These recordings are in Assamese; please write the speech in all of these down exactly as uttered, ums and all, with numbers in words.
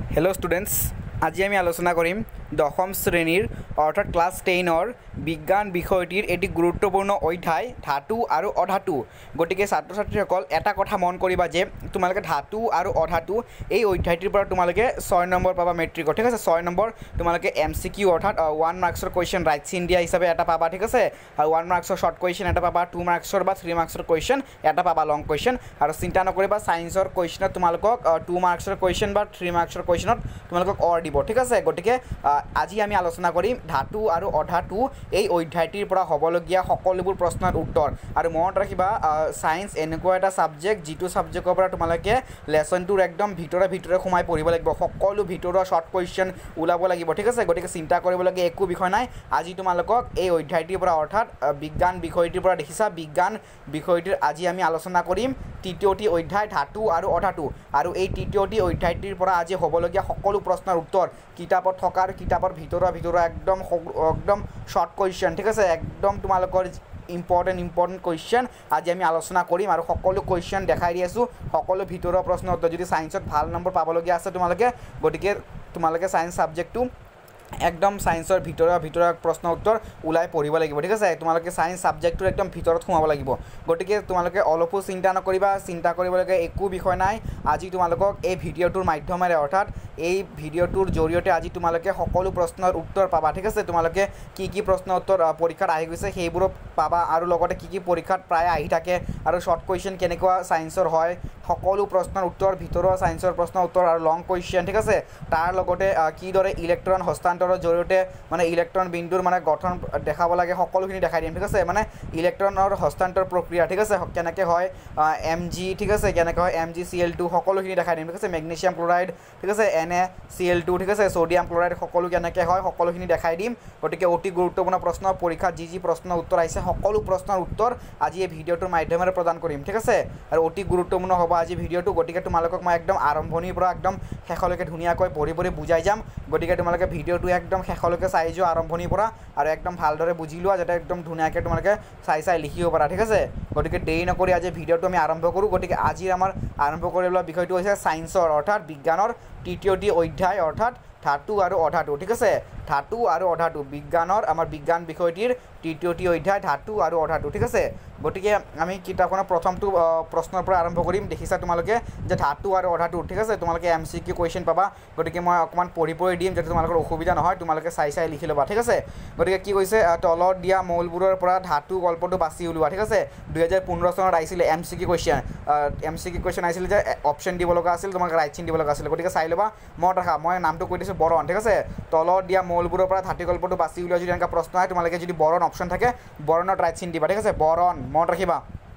Hello students, আজি আমি আলোচনা কৰিম দশম শ্ৰেণীৰ অৰ্থাৎ ক্লাস দহ ৰ বিজ্ঞান বিষয়টিৰ এটি গুৰুত্বপূৰ্ণ অধ্যায় ধাতু আৰু অধাতু গটিকে ছাত্ৰ ছাত্ৰীসকল এটা কথা মন কৰিবা যে তোমালোকে ধাতু আৰু অধাতু এই অধ্যায়টিৰ পৰা তোমালোকে ছয় নম্বৰ পাবা মেট্ৰিক ঠিক আছে ছয় নম্বৰ তোমালোকে এমসিকিউ অৰ্থাৎ এক মাৰ্কছৰ কোৱেশ্চন ৰাইট চিন দিয়া হিচাপে এটা পাবা ঠিক আছে আৰু এক মাৰ্কছৰ শৰ্ট কোৱেশ্চন এটা পাবা দুই মাৰ্কছৰ বা তিনি মাৰ্কছৰ কোৱেশ্চন এটা পাবা লং কোৱেশ্চন আৰু চিন্তা নকৰিবা সায়েন্সৰ কোৱেশ্চনত তোমালোকক দুই মাৰ্কছৰ কোৱেশ্চন বা তিনি মাৰ্কছৰ কোৱেশ্চনত তোমালোকক অৰ দিব ঠিক আছে গটিকে আজি আমি আলোচনা কৰিম ধাতু আৰু অধাতু এই অধ্যায়টিৰ পৰা হবলগীয়া সকলোবোৰ প্ৰশ্নৰ উত্তৰ আৰু মনত ৰাখিবা সায়েন্স এনেকুৱা এটা সাবজেক্ট যিটো সাবজেক্টৰ পৰা তোমালোকে লেসনটোৰ একদম ভিতৰে ভিতৰে সোমাই পঢ়িব লাগিব সকলো ভিতৰৰ শৰ্ট কোৱেশ্চন উলাব লাগিব ঠিক আছে গটিকে চিন্তা কৰিব লাগে একো বিষয় নাই আজি তোমালোকক এই অধ্যায়টিৰ পৰা অৰ্থাৎ বিজ্ঞান বিষয়টিৰ পৰা দেখিছা বিজ্ঞান বিষয়টিৰ আজি আমি আলোচনা কৰিম তৃতীয়টি অধ্যায় ধাতু আৰু অধাতু আৰু এই তৃতীয়টি অধ্যায়টিৰ পৰা আজি হবলগীয়া সকলো প্ৰশ্নৰ উত্তৰ কিতাপত থকাৰ কিতাপৰ ভিতৰৰ ভিতৰৰ একদম একদম শৰ্ট কোৱেশ্চন ঠিক আছে একদম তোমালোকৰ ইম্পৰ্টেন্ট ইম্পৰ্টেন্ট কোৱেশ্চন আজি আমি আলোচনা কৰিম আৰু সকলো কোৱেশ্চন দেখাই দি আছো সকলো ভিতৰৰ প্ৰশ্নৰ উত্তৰ যদি সায়েন্সত ভাল নম্বৰ পাবলগীয়া আছে তোমালোকে গটিকে তোমালোকে সায়েন্স সাবজেক্টটো একদম সায়েন্সৰ ভিতৰৰ ভিতৰৰ প্ৰশ্ন উত্তৰ উলাই পঢ়িব লাগিব ঠিক আছে তোমালোকে সায়েন্স সাবজেক্টৰ একদম ভিতৰত সোমাব লাগিব গটিকে তোমালোকে অলপো চিন্তা নকৰিবা চিন্তা কৰিব লাগে একো বিষয় নাই আজি তোমালোকক এই ভিডিঅ'টোৰ মাধ্যমেৰে অৰ্থাৎ এই ভিডিঅ'টোৰ জৰিয়তে আজি তোমালোকে সকলো প্ৰশ্নৰ উত্তৰ পাবা ঠিক আছে তোমালোকে কি কি প্ৰশ্ন উত্তৰ পৰীক্ষাত আহি গৈছে সেইবোৰ পাবা আৰু লগতে কি কি পৰীক্ষাত প্ৰায় আহি থাকে আৰু শৰ্ট কোৱেশ্চন কেনেকুৱা সায়েন্সৰ হয় সকলো প্ৰশ্নৰ উত্তৰ ভিতৰৰ সায়েন্সৰ প্ৰশ্নৰ উত্তৰ আৰু লং কোৱেশ্চন ঠিক আছে তাৰ লগতে কি দৰে ইলেক্ট্ৰন হস্তান্তৰৰ জৰিয়তে মানে ইলেক্ট্ৰন বিন্দুৰ মানে গঠন দেখাব লাগে সকলোখিনি দেখাই দিম ঠিক আছে মানে ইলেক্ট্ৰনৰ হস্তান্তৰ প্ৰক্ৰিয়া ঠিক আছে কেনেকৈ হয় এমজি ঠিক আছে কেনেকৈ হয় এমজি সিএল টু সকলোখিনি দেখাই দিম ঠিক আছে মেগনেছিয়াম ক্লোৰাইড ঠিক আছে এনএ সিএল টু ঠিক আছে সোডিয়াম ক্লোৰাইড সকলো কেনেকৈ হয় সকলোখিনি দেখাই দিম গতিকে অতি গুৰুত্বপূৰ্ণ প্ৰশ্ন পৰীক্ষাত যি যি প্ৰশ্ন উত্তৰ আহিছে সকলো প্ৰশ্নৰ উত্তৰ আজি এই ভিডিঅ'টোৰ মাধ্যমেৰে প্ৰদান কৰিম ঠিক আছে আৰু অতি গুৰুত্বপূৰ্ণ হ'ব আজি ভিডিঅ'টো গতিকে তোমালোকক মই একদম আৰম্ভণিৰ পৰা একদম শেষলৈকে ধুনীয়াকৈ পঢ়ি পঢ়ি বুজাই যাম গতিকে তোমালোকে ভিডিঅ'টো একদম শেষলৈকে চাই যোৱা আৰম্ভণিৰ পৰা আৰু একদম ভালদৰে বুজি লোৱা যাতে একদম ধুনীয়াকৈ তোমালোকে চাই চাই লিখিব পাৰা ঠিক আছে গতিকে দেৰি নকৰি আজি ভিডিঅ'টো আমি আৰম্ভ কৰোঁ গতিকে আজিৰ আমাৰ আৰম্ভ কৰি লোৱা বিষয়টো হৈছে সায়েন্সৰ অৰ্থাৎ বিজ্ঞানৰ তৃতীয়টি অধ্যায় অৰ্থাৎ ধাতু আৰু অধাতু ঠিক আছে ধাতু আৰু অধাতু বিজ্ঞানৰ আমাৰ বিজ্ঞান বিষয়টিৰ তৃতীয়টি অধ্যায় ধাতু আৰু অধাতু ঠিক আছে গতিকে আমি কিতাপখনৰ প্ৰথমটো প্ৰশ্নৰ পৰা আৰম্ভ কৰিম দেখিছা তোমালোকে যে ধাতু আৰু অধাতু ঠিক আছে তোমালোকে এমসিকিউ কোৱেশ্চন পাবা গতিকে মই অকমান পঢ়ি পঢ়ি দিম যাতে তোমালোকৰ অসুবিধা নহয় তোমালোকে চাই চাই লিখি ল'বা ঠিক আছে গতিকে কি কৈছে তলত দিয়া মৌলবোৰৰ পৰা ধাতু গল্পটো বাছি উলিওৱা ঠিক আছে দুই হাজাৰ পোন্ধৰ চনত আহিছিল এমসিকিউ কোৱেশ্চন এমসিকিউ কোৱেশ্চন আহিছিল যে অপচন দিব লগা আছিল তোমাক ৰাইট চিন দিব লগা আছিল গতিকে চাই ল'বা মনত ৰাখা মই নামটো কৈ দিছোঁ বৰণ ঠিক আছে তলত দিয়া মৌলবোৰৰ পৰা ধাতু গল্পটো বাছি উলিওৱা যদি এনেকুৱা প্ৰশ্ন আহে তোমালোকে যদি বৰণ অপচন থাকে বৰণত ৰাইট চিন দিবা ঠিক আছে বৰণ মনত ৰাখিবা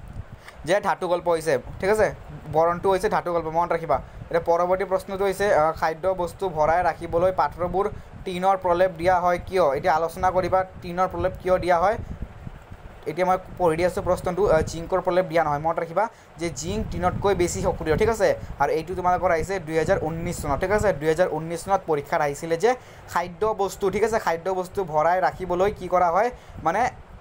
যে ধাতু গল্প হৈছে ঠিক আছে বৰণটো হৈছে ধাতু গল্প মনত ৰাখিবা এটা পৰৱৰ্তী প্ৰশ্নটো হৈছে খাদ্য বস্তু ভৰাই ৰাখিবলৈ পাত্ৰবোৰ টিনৰ প্ৰলেপ দিয়া হয় কিয় এতিয়া আলোচনা কৰিবা টিনৰ প্ৰলেপ কিয় দিয়া হয় এতিয়া মই পঢ়ি দি আছোঁ প্ৰশ্নটো জিংকৰ প্ৰলেপ দিয়া নহয় মনত ৰাখিবা যে জিংক টিনতকৈ বেছি সক্ৰিয় ঠিক আছে আৰু এইটো তোমালোকৰ আহিছে দুই হাজাৰ ঊনৈছ চনত ঠিক আছে দুই হাজাৰ ঊনৈছ চনত পৰীক্ষাত আহিছিলে যে খাদ্য বস্তু ঠিক আছে খাদ্য বস্তু ভৰাই ৰাখিবলৈ কি কৰা হয় মানে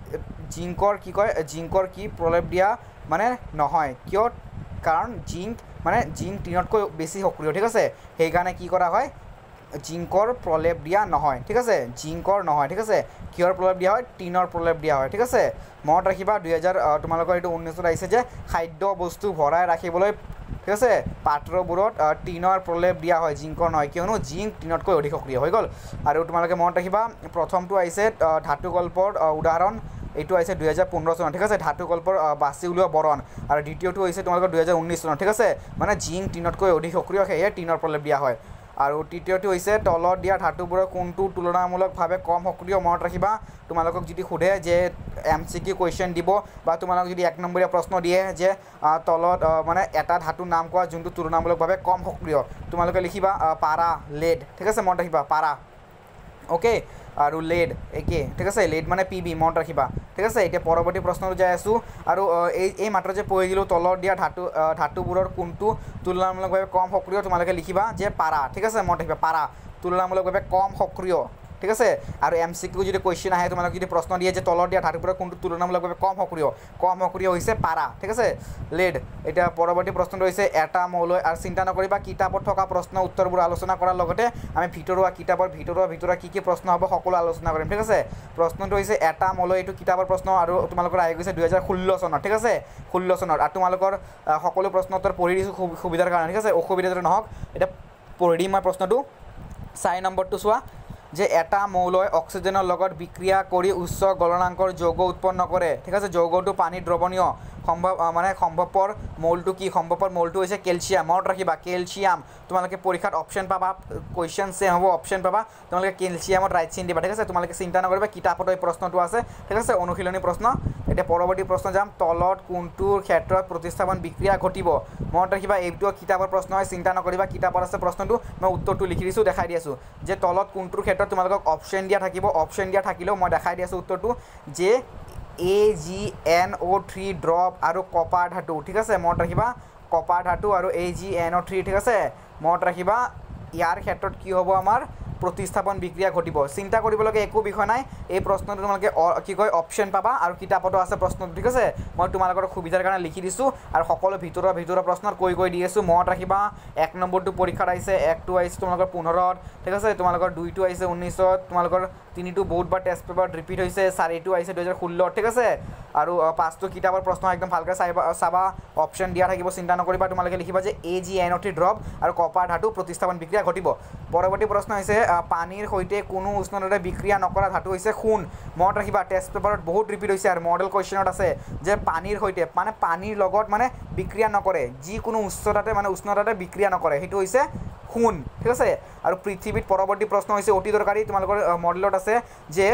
জিংকৰ কি কয় জিংকৰ কি প্ৰলেপ দিয়া মানে নহয় কিয় কাৰণ জিংক মানে জিংক টিনতকৈ বেছি সক্ৰিয় ঠিক আছে সেইকাৰণে কি কৰা হয় জিংকৰ প্ৰলেপ দিয়া নহয় ঠিক আছে জিংকৰ নহয় ঠিক আছে কিহৰ প্ৰলেপ দিয়া হয় টিনৰ প্ৰলেপ দিয়া হয় ঠিক আছে মনত ৰাখিবা দুই হাজাৰ তোমালোকৰ এইটো ঊনৈছত আহিছে যে খাদ্য বস্তু ভৰাই ৰাখিবলৈ ঠিক আছে পাত্ৰবোৰত টিনৰ প্ৰলেপ দিয়া হয় জিংকৰ নহয় কিয়নো জিংক টিনতকৈ অধিক সক্ৰিয় হৈ গ'ল আৰু তোমালোকে মনত ৰাখিবা প্ৰথমটো আহিছে ধাতু গল্পৰ উদাহৰণ এইটো আহিছে দুই হাজাৰ পোন্ধৰ চনত ঠিক আছে ধাতু গল্পৰ বাছি উলিওৱা বৰণ আৰু দ্বিতীয়টো হৈছে তোমালোকৰ দুই হাজাৰ ঊনৈছ চনত ঠিক আছে মানে জিংক টিনতকৈ অধিক সক্ৰিয় সেয়ে টিনৰ প্ৰলেপ দিয়া হয় আৰু তৃতীয়টো হৈছে তলত দিয়া ধাতুবোৰৰ কোনটো তুলনামূলকভাৱে কম সক্ৰিয় মনত ৰাখিবা তোমালোকক যদি সোধে যে এমসিকিউ কোৱেশ্চন দিব বা তোমালোকক যদি এক নম্বৰীয়া প্ৰশ্ন দিয়ে যে তলত মানে এটা ধাতুৰ নাম কোৱা যোনটো তুলনামূলকভাৱে কম সক্ৰিয় তোমালোকে লিখিবা পাৰা লেড ঠিক আছে মনত ৰাখিবা পাৰা ওকে আৰু লেড একে ঠিক আছে লেড মানে পি বি মনত ৰাখিবা ঠিক আছে এতিয়া পৰৱৰ্তী প্ৰশ্নটো যাই আছোঁ আৰু এই এই মাত্ৰ যে পঢ়ি দিলোঁ তলত দিয়া ধাতু ধাতুবোৰৰ কোনটো তুলনামূলকভাৱে কম সক্ৰিয় তোমালোকে লিখিবা যে পাৰা ঠিক আছে মনত ৰাখিবা পাৰা তুলনামূলকভাৱে কম সক্ৰিয় ঠিক আছে আৰু এম চি কিউ যদি কুৱেশ্যন আহে তোমালোক যদি প্ৰশ্ন দিয়ে যে তলত দিয়া ধাতুৰ পৰা কোনটো তুলনামূলকভাৱে কম সক্ৰিয় কম সক্ৰিয় হৈছে পাৰা ঠিক আছে লেড এতিয়া পৰৱৰ্তী প্ৰশ্নটো হৈছে এটা মৌলয় আৰু চিন্তা নকৰিবা কিতাপত থকা প্ৰশ্ন উত্তৰবোৰ আলোচনা কৰাৰ লগতে আমি ভিতৰুৱা কিতাপৰ ভিতৰুৱা ভিতৰুৱা কি কি প্ৰশ্ন হ'ব সকলো আলোচনা কৰিম ঠিক আছে প্ৰশ্নটো হৈছে এটা মৌলয় এইটো কিতাপৰ প্ৰশ্ন আৰু তোমালোকৰ আহি গৈছে দুই হাজাৰ ষোল্ল চনত ঠিক আছে ষোল্ল চনত আৰু তোমালোকৰ সকলো প্ৰশ্ন উত্তৰ পঢ়ি দিছোঁ সুবিধাৰ কাৰণে ঠিক আছে অসুবিধা যদি নহওক এতিয়া পঢ়ি দিম মই প্ৰশ্নটো চাৰি নম্বৰটো চোৱা যে এটা মৌলয় অক্সিজেনৰ লগত বিক্ৰিয়া কৰি উচ্চ গলনাঙ্কৰ যৌগ উৎপন্ন কৰে ঠিক আছে যৌগটো পানী দ্ৰৱণীয় সম্ভৱ মানে সম্ভৱপৰ মৌলটো কি সম্ভৱপৰ মৌলটো হৈছে কেলছিয়াম মনত ৰাখিবা কেলছিয়াম তোমালোকে পৰীক্ষাত অপশ্যন পাবা কুৱেশ্যন চেম হ'ব অপশ্যন পাবা তোমালোকে কেলছিয়ামত ৰাইট চিন দিবা ঠিক আছে তোমালোকে চিন্তা নকৰিবা কিতাপত এই প্ৰশ্নটো আছে ঠিক আছে অনুশীলনী প্ৰশ্ন এতিয়া পৰৱৰ্তী প্ৰশ্ন যাম তলত কোনটোৰ ক্ষেত্ৰত প্ৰতিস্থাপন বিক্ৰিয়া ঘটিব মনত ৰাখিবা এইটো কিতাপৰ প্ৰশ্ন হয় চিন্তা নকৰিবা কিতাপত আছে প্ৰশ্নটো মই উত্তৰটো লিখি দিছোঁ দেখাই দি আছোঁ যে তলত কোনটোৰ ক্ষেত্ৰত তোমালোকক অপশ্যন দিয়া থাকিব অপশ্যন দিয়া থাকিলেও মই দেখাই দি আছোঁ উত্তৰটো যে A G N O' three drop আৰু কপাৰ ধাতু ঠিক আছে মনত ৰাখিবা কপাৰ ধাতু আৰু A G N O' three ঠিক আছে মনত ৰাখিবা ইয়াৰ ক্ষেত্ৰত কি হ'ব আমাৰ প্ৰতিস্থাপন বিক্ৰিয়া ঘটিব চিন্তা কৰিবলগীয়া একো বিষয় নাই এই প্ৰশ্নটো তোমালোকে কি কয় অপশ্যন পাবা আৰু কিতাপতো আছে প্ৰশ্নটো ঠিক আছে মই তোমালোকৰ সুবিধাৰ কাৰণে লিখি দিছোঁ আৰু সকলো ভিতৰুৱা ভিতৰুৱা প্ৰশ্নত কৈ কৈ দি আছোঁ মনত ৰাখিবা এক নম্বৰটো পৰীক্ষাত আহিছে একটো আহিছে তোমালোকৰ পোন্ধৰত ঠিক আছে তোমালোকৰ দুইটো আহিছে ঊনৈছত তোমালোকৰ তিনিটো বহুতবাৰ টেষ্ট পেপাৰত ৰিপিট হৈছে চাৰিটো আহিছে দুহেজাৰ ষোল্লত ঠিক আছে আৰু পাঁচটো কিতাপৰ প্ৰশ্ন একদম ভালকৈ চাইবা চাবা অপশ্যন দিয়া থাকিব চিন্তা নকৰিবা তোমালোকে লিখিবা যে A G N O' three drop আৰু কপাৰ ধাতু প্ৰতিস্থাপন বিক্ৰিয়া ঘটিব পৰৱৰ্তী প্ৰশ্ন হৈছে পানীৰ সৈতে কোনো উষ্ণতাৰে বিক্ৰিয়া নকৰা ধাতু হৈছে সোণ মনত ৰাখিবা টেষ্ট পেপাৰত বহুত ৰিপিট হৈছে আৰু মডেল কুৱেশ্যনত আছে যে পানীৰ সৈতে মানে পানীৰ লগত মানে বিক্ৰিয়া নকৰে যিকোনো উষ্ণতাতে মানে উষ্ণতাতে বিক্ৰিয়া নকৰে সেইটো হৈছে সোণ ঠিক আছে আৰু পৃথিৱীত পৰৱৰ্তী প্ৰশ্ন হৈছে অতি দৰকাৰী তোমালোকৰ মডেলত আছে যে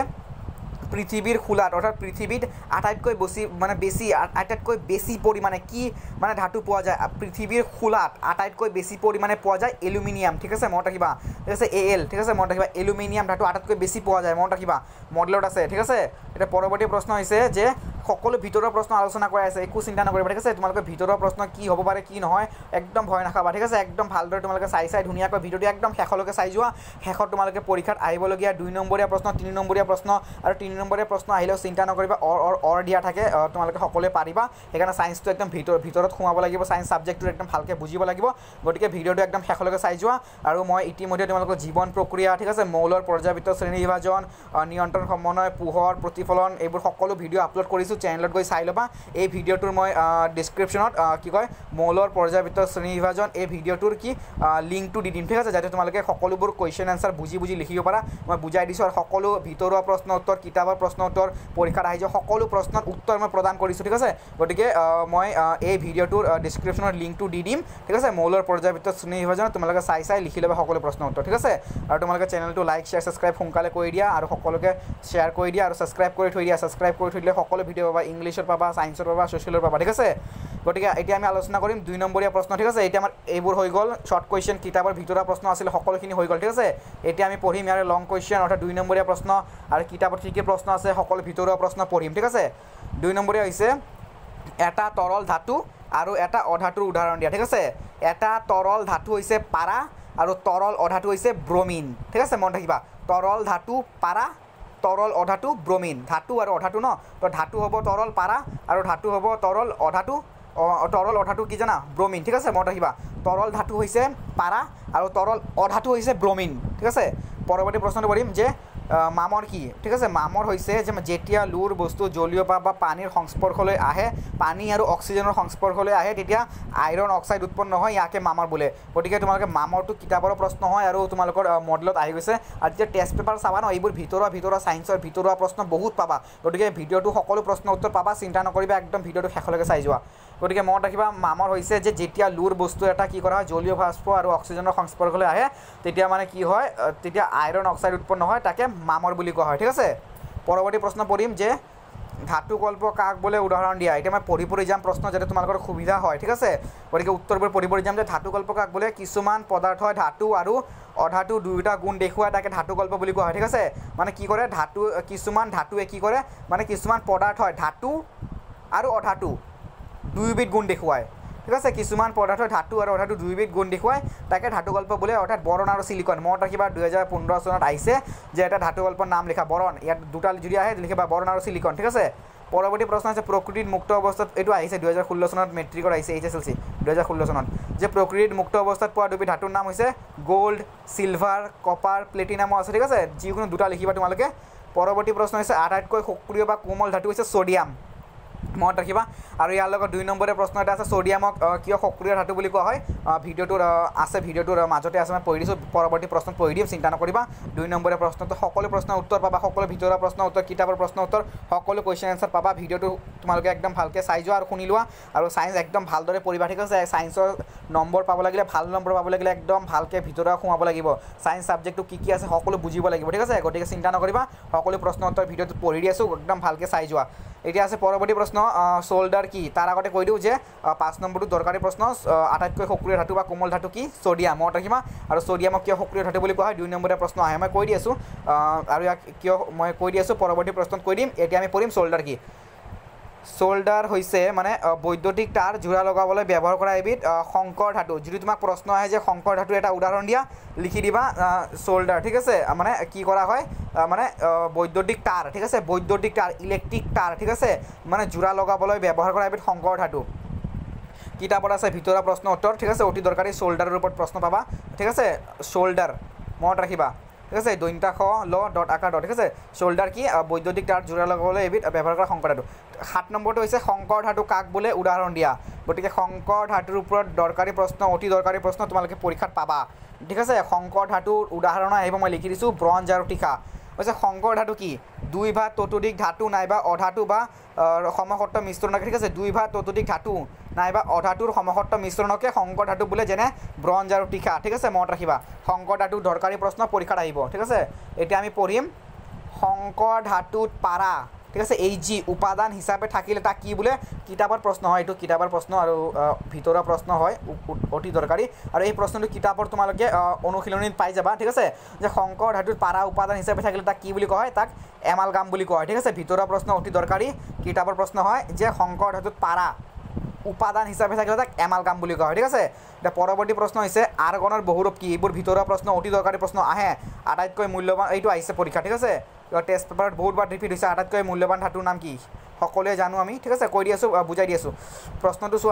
পৃথিৱীৰ খোলাত অৰ্থাৎ পৃথিৱীত আটাইতকৈ বেছি মানে বেছি আটাইতকৈ বেছি পৰিমাণে কি মানে ধাতু পোৱা যায় পৃথিৱীৰ খোলাত আটাইতকৈ বেছি পৰিমাণে পোৱা যায় এলুমিনিয়াম ঠিক আছে মনত ৰাখিবা ঠিক আছে এ এল ঠিক আছে মনত ৰাখিবা এলুমিনিয়াম ধাতু আটাইতকৈ বেছি পোৱা যায় মনত ৰাখিবা মডেলত আছে ঠিক আছে এতিয়া পৰৱৰ্তী প্ৰশ্ন হৈছে যে সকলো ভিতৰুৱা প্ৰশ্ন আলোচনা কৰা আছে একো চিন্তা নকৰিবা ঠিক আছে তোমালোকে ভিতৰুৱা প্ৰশ্ন কি হ'ব পাৰে কি নহয় একদম ভয় নাখাবা ঠিক আছে একদম ভালদৰে তোমালোকে চাই চাই ধুনীয়াকৈ ভিডিঅ'টো একদম শেষলৈকে চাই যোৱা শেষত তোমালোকে পৰীক্ষাত আহিবলগীয়া দুই নম্বৰীয়া প্ৰশ্ন তিনি নম্বৰীয়া প্ৰশ্ন আৰু তিনি নম্বৰীয়া প্ৰশ্ন আহিলেও চিন্তা নকৰিবা অৰ অৰ অৰ দিয়া থাকে তোমালোকে সকলোৱে পাৰিবা সেইকাৰণে ছায়েন্সটো একদম ভিতৰ ভিতৰত সোমাব লাগিব ছায়েন্স ছাবজেক্টটো একদম ভালকৈ বুজিব লাগিব গতিকে ভিডিঅ'টো একদম শেষলৈকে চাই যোৱা আৰু মই ইতিমধ্যে তোমালোকৰ জীৱন প্ৰক্ৰিয়া ঠিক আছে মৌলৰ পৰ্যায়বৃত্ত শ্ৰেণী বিভাজন নিয়ন্ত্ৰণ সমন্বয় পোহৰ প্ৰতিফলন এইবোৰ সকলো ভিডিঅ' আপলোড কৰিছোঁ চেনেলত গৈ চাই ল'বা এই ভিডিঅ'টোৰ মই ডিছক্ৰিপশ্যনত কি কয় মৌলৰ পৰ্যায়বৃত্ত শ্ৰেণী বিভাজন এই ভিডিঅ'টোৰ কি লিংকটো দি দিম ঠিক আছে যাতে তোমালোকে সকলোবোৰ কুৱেশ্যন এনচাৰ বুজি বুজি লিখিব পাৰা মই বুজাই দিছোঁ আৰু সকলো ভিতৰুৱা প্ৰশ্ন উত্তৰ কিতাপৰ প্ৰশ্ন উত্তৰ পৰীক্ষাত আহি যোৱা সকলো প্ৰশ্নৰ উত্তৰ মই প্ৰদান কৰিছোঁ ঠিক আছে গতিকে মই এই ভিডিঅ'টোৰ ডিছক্ৰিপশ্যনৰ লিংকটো দি দিম ঠিক আছে মৌলৰ পৰ্যায়বৃত্ত শ্ৰেণী বিভাজনত তোমালোকে চাই চাই লিখি ল'বা সকলো প্ৰশ্ন উত্তৰ ঠিক আছে আৰু তোমালোকে চেনেলটো লাইক শ্বেয়াৰ ছাবস্ক্ৰাইব সোনকালে কৰি দিয়া আৰু সকলোকে শ্বেয়াৰ কৰি দিয়া আৰু ছাবস্ক্ৰাইব কৰি থৈ দিয়া ছাবস্ক্ৰাইব কৰি থৈ দিলে সকলো ভিডিঅ' পাবা ইংলিছত পাবা ছায়েন্সৰ পাবা ছ'চিয়েলৰ পাবা ঠিক আছে গতিকে এতিয়া আমি আলোচনা কৰিম দুই নম্বৰীয়া প্ৰশ্ন ঠিক আছে এতিয়া আমাৰ এইবোৰ হৈ গ'ল শ্বৰ্ট কুৱেশ্যন কিতাপৰ ভিতৰুৱা প্ৰশ্ন আছিলে সকলোখিনি হৈ গ'ল ঠিক আছে এতিয়া আমি পঢ়িম ইয়াৰে লং কুৱেশ্যন অৰ্থাৎ দুই নম্বৰীয়া প্ৰশ্ন আৰু কিতাপত কি কি প্ৰশ্ন আছে সকলো ভিতৰুৱা প্ৰশ্ন পঢ়িম ঠিক আছে দুই নম্বৰীয়া হৈছে এটা তৰল ধাতু আৰু এটা অধাতুৰ উদাহৰণ দিয়া ঠিক আছে এটা তৰল ধাতু হৈছে পাৰা আৰু তৰল অধাতু হৈছে ব্ৰমিন ঠিক আছে মনত ৰাখিবা তৰল ধাতু পাৰা তৰল অধাতু ব্ৰমিন ধাতু আৰু অধাতু ন তো ধাতু হ'ব তৰল পাৰা আৰু ধাতু হ'ব তৰল অধাতু তৰল অধাতু কি জানা ব্ৰমিন ঠিক আছে মনত ৰাখিবা তৰল ধাতু হৈছে পাৰা আৰু তৰল অধাতু হৈছে ব্ৰমিন ঠিক আছে পৰৱৰ্তী প্ৰশ্নটো কৰিম যে মামৰ কি ঠিক আছে মামৰ হৈছে যে যেতিয়া লুৰ বস্তু জলীয় বা পানীৰ সংস্পৰ্শলৈ আহে পানী আৰু অক্সিজেনৰ সংস্পৰ্শলৈ আহে তেতিয়া আইৰণ অক্সাইড উৎপন্ন হয় ইয়াকে মামৰ বোলে গতিকে তোমালোকে মামৰটো কিতাপৰ প্ৰশ্ন হয় আৰু তোমালোকৰ মডেলত আহি গৈছে আৰু যেতিয়া টেষ্ট পেপাৰ চাবা ন এইবোৰ ভিতৰুৱা ভিতৰুৱা ছায়েন্সৰ ভিতৰুৱা প্ৰশ্ন বহুত পাবা গতিকে ভিডিঅ'টো সকলো প্ৰশ্ন উত্তৰ পাবা চিন্তা নকৰিবা একদম ভিডিঅ'টো শেষলৈকে চাই যোৱা গতিকে মনত ৰাখিবা মামৰ হৈছে যে যেতিয়া লুৰ বস্তু এটা কি কৰা হয় জলীয় বাষ্প আৰু অক্সিজেনৰ সংস্পৰ্শলৈ আহে তেতিয়া মানে কি হয় তেতিয়া আইৰণ অক্সাইড উৎপন্ন হয় তাকে মামৰ বুলি কোৱা হয় ঠিক আছে পৰৱৰ্তী প্ৰশ্ন পঢ়িম যে ধাতু কল্প কাক বোলে উদাহৰণ দিয়া এতিয়া মই পঢ়ি পঢ়ি যাম প্ৰশ্ন যাতে তোমালোকৰ সুবিধা হয় ঠিক আছে গতিকে উত্তৰবোৰ পঢ়ি পঢ়ি যাম যে ধাতু কল্প কাক বোলে কিছুমান পদাৰ্থই ধাতু আৰু অধাতু দুয়োটা গুণ দেখুৱাই তাকে ধাতু কল্প বুলি কোৱা হয় ঠিক আছে মানে কি কৰে ধাতু কিছুমান ধাতুৱে কি কৰে মানে কিছুমান পদাৰ্থই ধাতু আৰু অধাতু দুয়োবিধ গুণ দেখুৱায় ঠিক আছে কিছুমান পদাৰ্থ ধাতু আৰু অধাতু দুইবিধ গুণ দেখুৱায় তাকে ধাতু গল্প বোলে অৰ্থাৎ বৰণ আৰু সিলিকন মনত ৰাখিবা দুই হাজাৰ পোন্ধৰ চনত আহিছে যে এটা ধাতু গল্পৰ নাম লিখা বৰণ ইয়াত দুটা যদি আহে লিখিবা বৰণ আৰু সিলিকন ঠিক আছে পৰৱৰ্তী প্ৰশ্ন আছে প্ৰকৃতিত মুক্ত অৱস্থাত এটো আহিছে দুই হাজাৰ ষোল্ল চনত মেট্ৰিকৰ আহিছে এইচ এছ এল চি দুই হাজাৰ ষোল্ল চনত যে প্ৰকৃতিত মুক্ত অৱস্থাত পোৱা দুবিধ ধাতুৰ নাম হৈছে গোল্ড সিলভাৰ কপাৰ প্লেটিনাম আছে ঠিক আছে যিকোনো দুটা লিখিবা তোমালোকে পৰৱৰ্তী প্ৰশ্ন হৈছে আটাইতকৈ সক্ৰিয় বা কোমল ধাতু হৈছে সোডিয়াম মনত ৰাখিবা আৰু ইয়াৰ লগত দুই নম্বৰৰ প্ৰশ্ন এটা আছে সোডিয়ামক কিয় সক্ৰিয় ধাতু বুলি কোৱা হয় ভিডিঅ'টোৰ আছে ভিডিঅ'টোৰ মাজতে আছে মই পঢ়ি দিছোঁ পৰৱৰ্তী প্ৰশ্ন পঢ়ি দিম চিন্তা নকৰিবা দুই নম্বৰৰ প্ৰশ্নটো সকলো প্ৰশ্নৰ উত্তৰ পাবা সকলো ভিতৰৰ প্ৰশ্নৰ উত্তৰ কিতাপৰ প্ৰশ্নৰ উত্তৰ সকলো কুৱেশ্যন এনচাৰ পাবা ভিডিঅ'টো তোমালোকে একদম ভালকৈ চাই যোৱা আৰু শুনি লোৱা আৰু ছায়েন্স একদম ভালদৰে পঢ়িবা ঠিক আছে ছায়েন্সৰ নম্বৰ পাব লাগিলে ভাল নম্বৰ পাব লাগিলে একদম ভালকৈ ভিতৰত সোমাব লাগিব ছায়েন্স ছাবজেক্টটো কি কি আছে সকলো বুজিব লাগিব ঠিক আছে গতিকে চিন্তা নকৰিবা সকলো প্ৰশ্ন উত্তৰ ভিডিঅ'টোত পঢ়ি দি আছোঁ একদম ভালকৈ চাই যোৱা এতিয়া আছে পৰৱৰ্তী প্ৰশ্ন সোল্ডাৰ কি তাৰ আগতে কৈ দিওঁ যে পাঁচ নম্বৰটো দৰকাৰী প্ৰশ্ন আটাইতকৈ সক্ৰিয় ধাতু বা কোমল ধাতু কি সোডিয়াম মনত ৰাখিবা আৰু সোডিয়ামক কিয় সক্ৰিয় ধাতু বুলি কোৱা হয় দুই নম্বৰৰ প্ৰশ্ন আহে মই কৈ দি আছোঁ আৰু ইয়াক কিয় মই কৈ দি আছোঁ পৰৱৰ্তী প্ৰশ্নত কৈ দিম এতিয়া আমি পঢ়িম সোল্ডাৰ কি সোল্ডাৰ হৈছে মানে বৈদ্যুতিক তাঁৰ জোৰা লগাবলৈ ব্যৱহাৰ কৰা এবিধ শংকৰ ধাতু যদি তোমাক প্ৰশ্ন আহে যে শংকৰ ধাতু এটা উদাহৰণ দিয়া লিখি দিবা সোল্ডাৰ ঠিক আছে মানে কি কৰা হয় মানে বৈদ্যুতিক তাঁৰ ঠিক আছে বৈদ্যুতিক তাঁৰ ইলেক্ট্ৰিক তাঁৰ ঠিক আছে মানে জোৰা লগাবলৈ ব্যৱহাৰ কৰা এবিধ শংকৰ ধাতু কিতাপত আছে ভিতৰৰ প্ৰশ্ন উত্তৰ ঠিক আছে অতি দৰকাৰী সোল্ডাৰৰ ওপৰত প্ৰশ্ন পাবা ঠিক আছে সোল্ডাৰ মনত ৰাখিবা ঠিক আছে দৈন্তা খ ল ডট আকাৰ ডট ঠিক আছে সোল্ডাৰ কি বৈদ্যুতিক তাঁৰ জোৰা লগাবলৈ এবিধ ব্যৱহাৰ কৰা শংকৰ ধাতু সাত নম্বৰটো হৈছে শংকৰ ধাতু কাক বোলে উদাহৰণ দিয়া গতিকে শংকৰ ধাতুৰ ওপৰত দৰকাৰী প্ৰশ্ন অতি দৰকাৰী প্ৰশ্ন তোমালোকে পৰীক্ষাত পাবা ঠিক আছে শংকৰ ধাতুৰ উদাহৰণ আহিব মই লিখি দিছোঁ ব্ৰঞ্জ আৰু তীখা হৈছে শংকৰ ধাতু কি দুই ভাগ ততোধিক ধাতু নাইবা অধাতু বা সমসত্ব মিশ্ৰণকে ঠিক আছে দুই ভাগ ততোধিক ধাতু নাইবা অধাতুৰ সমসত্ব মিশ্ৰণকে শংকৰ ধাতু বোলে যেনে ব্ৰঞ্জ আৰু তীখা ঠিক আছে মনত ৰাখিবা শংকৰ ধাতুৰ দৰকাৰী প্ৰশ্ন পৰীক্ষাত আহিব ঠিক আছে এতিয়া আমি পঢ়িম শংকৰ ধাতুত পাৰা ঠিক আছে এই যি উপাদান হিচাপে থাকিলে তাক কি বোলে কিতাপৰ প্ৰশ্ন হয় এইটো কিতাপৰ প্ৰশ্ন আৰু ভিতৰৰ প্ৰশ্ন হয় অতি দৰকাৰী আৰু এই প্ৰশ্নটো কিতাপৰ তোমালোকে অনুশীলনীত পাই যাবা ঠিক আছে যে শংকৰ ধাতুত পাৰা উপাদান হিচাপে থাকিলে তাক কি বুলি কোৱা হয় তাক এমালগাম বুলি কোৱা হয় ঠিক আছে ভিতৰৰ প্ৰশ্ন অতি দৰকাৰী কিতাপৰ প্ৰশ্ন হয় যে শংকৰ ধাতুত পাৰা উপাদান হিচাপে থাকিলে তাক এমালগাম বুলি কোৱা হয় ঠিক আছে এতিয়া পৰৱৰ্তী প্ৰশ্ন হৈছে আৰ্গনৰ বহুৰূপ কি এইবোৰ ভিতৰৰ প্ৰশ্ন অতি দৰকাৰী প্ৰশ্ন আহে আটাইতকৈ মূল্যৱান এইটো আহিছে পৰীক্ষা ঠিক আছে টেষ্ট পেপাৰত বহুতবাৰ ৰিপিট হৈছে আটাইতকৈ মূল্যৱান ধাতুৰ নাম কি সকলোৱে জানো আমি ঠিক আছে কৈ দি আছোঁ বুজাই দি আছোঁ প্ৰশ্নটো চোৱা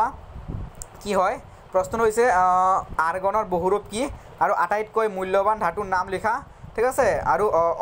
কি হয় প্ৰশ্নটো হৈছে আৰ্গনৰ বহুৰূপ কি আৰু আটাইতকৈ মূল্যৱান ধাতুৰ নাম লিখা ঠিক আছে আৰু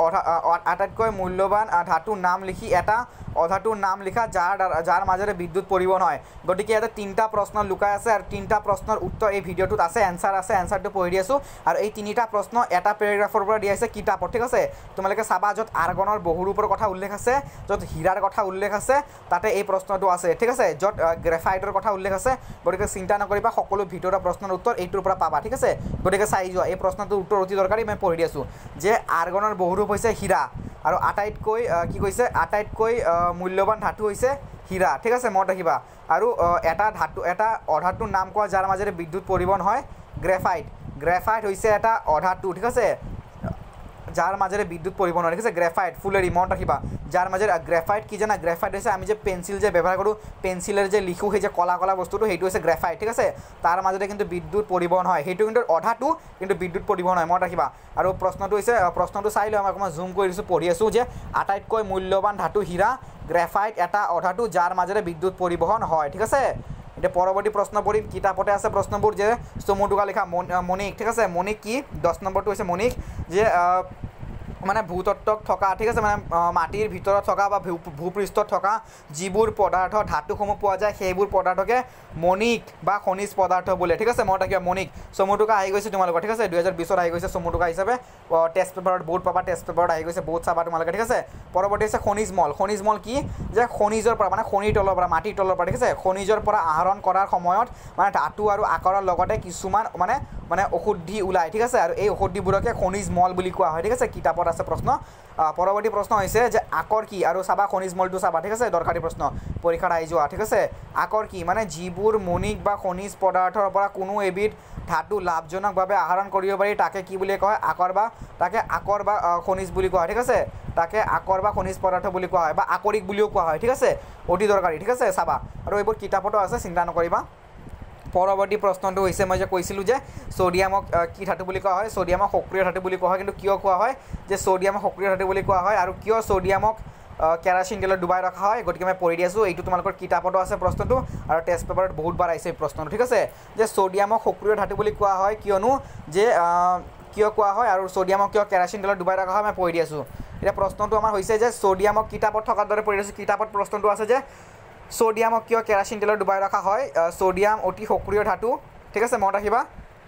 আটাইতকৈ মূল্যৱান ধাতুৰ নাম লিখি এটা অধাতুৰ নাম লিখা যাৰ যাৰ মাজেৰে বিদ্যুৎ পৰিবহণ হয় গতিকে ইয়াতে তিনিটা প্ৰশ্ন লুকাই আছে আৰু তিনিটা প্ৰশ্নৰ উত্তৰ এই ভিডিঅ'টোত আছে এনচাৰ আছে এনচাৰটো পঢ়ি দি আছোঁ আৰু এই তিনিটা প্ৰশ্ন এটা পেৰেগ্ৰাফৰ পৰা দিয়া আছে কিতাপত ঠিক আছে তোমালোকে চাবা য'ত আৰ্গনৰ বহুৰূপৰ কথা উল্লেখ আছে য'ত হীৰাৰ কথা উল্লেখ আছে তাতে এই প্ৰশ্নটো আছে ঠিক আছে য'ত গ্ৰেফাইটৰ কথা উল্লেখ আছে গতিকে চিন্তা নকৰিবা সকলো ভিতৰৰ প্ৰশ্নৰ উত্তৰ এইটোৰ পৰা পাবা ঠিক আছে গতিকে চাই যোৱা এই প্ৰশ্নটোৰ উত্তৰ অতি দৰকাৰী মই পঢ়ি দি আছোঁ যে আৰ্গনৰ বহুৰূপ হৈছে হীৰা আৰু আটাইতকৈ কি কৈছে আটাইতকৈ মূল্যৱান ধাতু হৈছে হীৰা ঠিক আছে মনত ৰাখিবা আৰু এটা ধাতু এটা অধাতুৰ নাম কোৱা যাৰ মাজেৰে বিদ্যুৎ পৰিবহণ হয় গ্ৰেফাইট গ্ৰেফাইট হৈছে এটা অধাতু ঠিক আছে যাৰ মাজেৰে বিদ্যুৎ পৰিবহণ হয় ঠিক আছে গ্ৰেফাইট ফুলেৰি মনত ৰাখিবা যাৰ মাজেৰে গ্ৰেফাইট কি জানা গ্ৰেফাইট হৈছে আমি যে পেঞ্চিল যে ব্যৱহাৰ কৰোঁ পেঞ্চিলেৰ যে লিখোঁ সেই যে কলা কলা বস্তুটো সেইটো হৈছে গ্ৰেফাইট ঠিক আছে তাৰ মাজেৰে কিন্তু বিদ্যুৎ পৰিবহণ হয় সেইটো কিন্তু অধাতু কিন্তু বিদ্যুৎ পৰিবহণ হয় মনত ৰাখিবা আৰু প্ৰশ্নটো হৈছে প্ৰশ্নটো চাই লওঁ মই অকণমান জুম কৰি দিছোঁ পঢ়ি আছোঁ যে আটাইতকৈ মূল্যৱান ধাতু হীৰা গ্ৰেফাইট এটা অধাতু যাৰ মাজেৰে বিদ্যুৎ পৰিবহণ হয় ঠিক আছে এতিয়া পৰৱৰ্তী প্ৰশ্ন পঢ়িম কিতাপতে আছে প্ৰশ্নবোৰ যে চমুটুকা লিখা মণিক ঠিক আছে মণিক কি দহ নম্বৰটো হৈছে মণিক যে মানে ভূতত্ত্বত থকা ঠিক আছে মানে মাটিৰ ভিতৰত থকা বা ভূপৃষ্ঠত থকা যিবোৰ পদাৰ্থ ধাতুসমূহ পোৱা যায় সেইবোৰ পদাৰ্থকে মণিক বা খনিজ পদাৰ্থ বোলে ঠিক আছে মনত ৰাখিবা মণিক চমুটুকা আহি গৈছে তোমালোকৰ ঠিক আছে দুহেজাৰ বিছত আহি গৈছে চমুটুকা হিচাপে টেষ্ট পেপাৰত বহুত পাবা টেষ্ট পেপাৰত আহি গৈছে বহুত চাবা তোমালোকে ঠিক আছে পৰৱৰ্তী হৈছে খনিজ মল খনিজ মল কি যে খনিজৰ পৰা মানে খনিৰ তলৰ পৰা মাটিৰ তলৰ পৰা ঠিক আছে খনিজৰ পৰা আহৰণ কৰাৰ সময়ত মানে ধাতু আৰু আকাৰৰ লগতে কিছুমান মানে মানে ঔষধি ওলায় ঠিক আছে আৰু এই ঔষধিবোৰকে খনিজ মল বুলি কোৱা হয় ঠিক আছে কিতাপত আছে প্ৰশ্ন পৰৱৰ্তী প্ৰশ্ন হৈছে যে আকৰ কি আৰু চাবা খনিজ মলটো চাবা ঠিক আছে দৰকাৰী প্ৰশ্ন পৰীক্ষাত আহি যোৱা ঠিক আছে আকৰ কি মানে যিবোৰ মণিক বা খনিজ পদাৰ্থৰ পৰা কোনো এবিধ ধাতু লাভজনকভাৱে আহৰণ কৰিব পাৰি তাকে কি বুলি কোৱা হয় আকৰ বা তাকে আকৰ বা খনিজ বুলি কোৱা হয় ঠিক আছে তাকে আকৰ বা খনিজ পদাৰ্থ বুলি কোৱা হয় বা আকৰিক বুলিও কোৱা হয় ঠিক আছে অতি দৰকাৰী ঠিক আছে চাবা আৰু এইবোৰ কিতাপতো আছে চিন্তা নকৰিবা পৰৱৰ্তী প্ৰশ্নটো হৈছে মই যে কৈছিলোঁ যে সোডিয়ামক কি ধাতু বুলি কোৱা হয় সোডিয়ামক সক্ৰিয় ধাতু বুলি কোৱা হয় কিন্তু কিয় কোৱা হয় যে সোডিয়ামক সক্ৰিয় ধাতু বুলি কোৱা হয় আৰু কিয় সোডিয়ামক কেৰাচিন তেলত ডুবাই ৰখা হয় গতিকে মই পঢ়ি দি আছোঁ এইটো তোমালোকৰ কিতাপতো আছে প্ৰশ্নটো আৰু টেষ্ট পেপাৰত বহুতবাৰ আহিছে এই প্ৰশ্নটো ঠিক আছে যে সোডিয়ামক সক্ৰিয় ধাতু বুলি কোৱা হয় কিয়নো যে কিয় কোৱা হয় আৰু সোডিয়ামক কিয় কেৰাচিন তেলত ডুবাই ৰখা হয় মই পঢ়ি দি আছোঁ এতিয়া প্ৰশ্নটো আমাৰ হৈছে যে সোডিয়ামক কিতাপত থকাৰ দৰে পঢ়ি আছোঁ কিতাপত প্ৰশ্নটো আছে যে সোডিয়ামক কিয় কেৰাচিন তেলত ডুবাই ৰখা হয় সোডিয়াম অতি সক্ৰিয় ধাতু ঠিক আছে মনত ৰাখিবা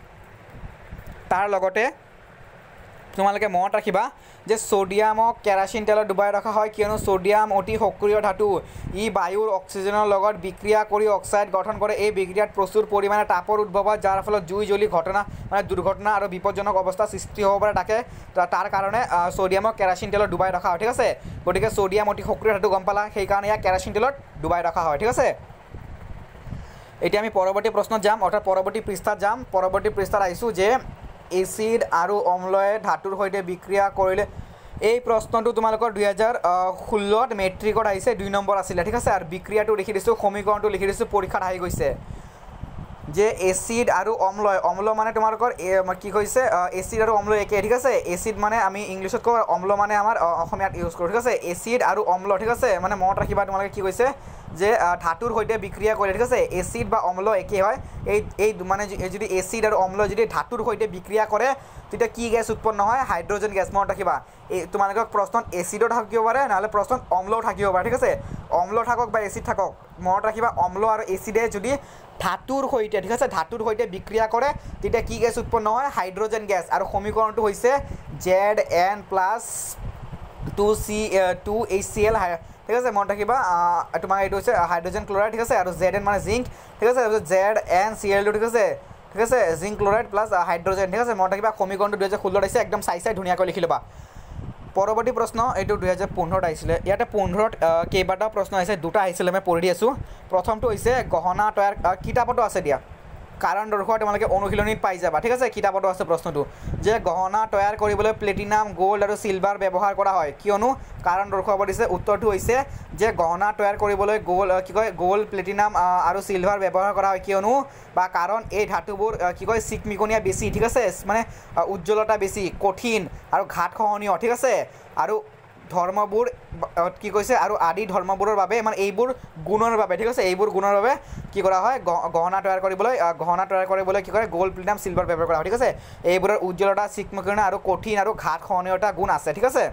তাৰ লগতে তোমালোকে মনত ৰাখিবা যে সোডিয়ামক কেৰাচিন তেলত ডুবাই ৰখা হয় কিয়নো সোডিয়াম অতি সক্ৰিয় ধাতু ই বায়ুৰ অক্সিজেনৰ লগত বিক্ৰিয়া কৰি অক্সাইড গঠন কৰে এই বিক্ৰিয়াত প্ৰচুৰ পৰিমাণে তাপৰ উদ্ভৱ হয় যাৰ ফলত জুই জ্বলি ঘটনা মানে দুৰ্ঘটনা আৰু বিপদজনক অৱস্থা সৃষ্টি হ'ব পাৰে তাকে তাৰ কাৰণে সোডিয়ামক কেৰাচিন তেলত ডুবাই ৰখা হয় ঠিক আছে গতিকে সোডিয়াম অতি সক্ৰিয় ধাতু গম পালা সেইকাৰণে ইয়াক কেৰাচিন তেলত ডুবাই ৰখা হয় ঠিক আছে এতিয়া আমি পৰৱৰ্তী প্ৰশ্নত যাম অৰ্থাৎ পৰৱৰ্তী পৃষ্ঠাত যাম পৰৱৰ্তী পৃষ্ঠাত আহিছোঁ যে এচিড আৰু অম্লয়ে ধাতুৰ সৈতে বিক্ৰিয়া কৰিলে এই প্ৰশ্নটো তোমালোকৰ দুই হাজাৰ ষোল্লত মেট্ৰিকত আহিছে দুই নম্বৰ আছিলে ঠিক আছে আৰু বিক্ৰিয়াটো লিখি দিছোঁ সমীকৰণটো লিখি দিছোঁ পৰীক্ষাত আহি গৈছে যে এচিড আৰু অম্লয় অম্ল মানে তোমালোকৰ কি কৈছে এচিড আৰু অম্ল একে ঠিক আছে এচিড মানে আমি ইংলিছত কওঁ অম্ল মানে আমাৰ অসমীয়াত ইউজ কৰোঁ ঠিক আছে এচিড আৰু অম্ল ঠিক আছে মানে মনত ৰাখিবা তোমালোকে কি কৈছে যে ধাতুৰ সৈতে বিক্ৰিয়া কৰে ঠিক আছে এচিড বা অম্ল একে হয় এই এই মানে যদি এচিড আৰু অম্ল যদি ধাতুৰ সৈতে বিক্ৰিয়া কৰে তেতিয়া কি গেছ উৎপন্ন হয় হাইড্ৰজেন গেছ মনত ৰাখিবা এই তোমালোকক প্ৰশ্নত এচিডো থাকিব পাৰে নহ'লে প্ৰশ্নত অম্লও থাকিব পাৰে ঠিক আছে অম্ল থাকক বা এচিড থাকক মনত ৰাখিবা অম্ল আৰু এচিডে যদি ধাতুৰ সৈতে ঠিক আছে ধাতুৰ সৈতে বিক্ৰিয়া কৰে তেতিয়া কি গেছ উৎপন্ন হয় হাইড্ৰজেন গেছ আৰু সমীকৰণটো হৈছে Z N plus two C two H C L ঠিক আছে মনত ৰাখিবা তোমাৰ এইটো হৈছে হাইড্ৰজেন ক্লৰাইড ঠিক আছে আৰু জেড এন মানে জিংক ঠিক আছে তাৰপিছত Z N C L two ঠিক আছে ঠিক আছে জিংক ক্লৰাইড প্লাছ হাইড্ৰজেন ঠিক আছে মনত ৰাখিবা সমীকৰণটো দুই হাজাৰ ষোল্লত আহিছে একদম চাই চাই ধুনীয়াকৈ লিখি ল'বা পৰৱৰ্তী প্ৰশ্ন এইটো দুই হাজাৰ পোন্ধৰত আহিছিলে ইয়াতে পোন্ধৰত কেইবাটাও প্ৰশ্ন আহিছে দুটা আহিছিলে মই পঢ়ি দি আছোঁ প্ৰথমটো হৈছে গহনা তৈয়াৰ কিতাপতো আছে দিয়া কাৰণ দৰ্শক তোমালোকে অনুশীলনীত পাই যাবা ঠিক আছে কিতাপতো আছে প্ৰশ্নটো যে গহনা তৈয়াৰ কৰিবলৈ প্লেটিনাম গোল্ড আৰু চিলভাৰ ব্যৱহাৰ কৰা হয় কিয়নো কাৰণ দৰ্শক দিছে উত্তৰটো হৈছে যে গহনা তৈয়াৰ কৰিবলৈ গোল্ড কি কয় গোল্ড প্লেটিনাম আৰু চিলভাৰ ব্যৱহাৰ কৰা হয় কিয়নো বা কাৰণ এই ধাতুবোৰ কি কয় চিকমিকনিয়া বেছি ঠিক আছে মানে উজ্জ্বলতা বেছি কঠিন আৰু ঘাট খহনীয় ঠিক আছে আৰু ধৰ্মবোৰ কি কৈছে আৰু আদি ধৰ্মবোৰৰ বাবে মানে এইবোৰ গুণৰ বাবে ঠিক আছে এইবোৰ গুণৰ বাবে কি কৰা হয় গহনা তৈয়াৰ কৰিবলৈ গহনা তৈয়াৰ কৰিবলৈ কি কৰে গোল্ড প্লেটিনাম চিলভাৰ ব্যৱহাৰ কৰা হয় ঠিক আছে এইবোৰৰ উজ্জ্বলতা চিকমিকনিয়া আৰু কঠিন আৰু ঘাট খহনীয়তা গুণ আছে ঠিক আছে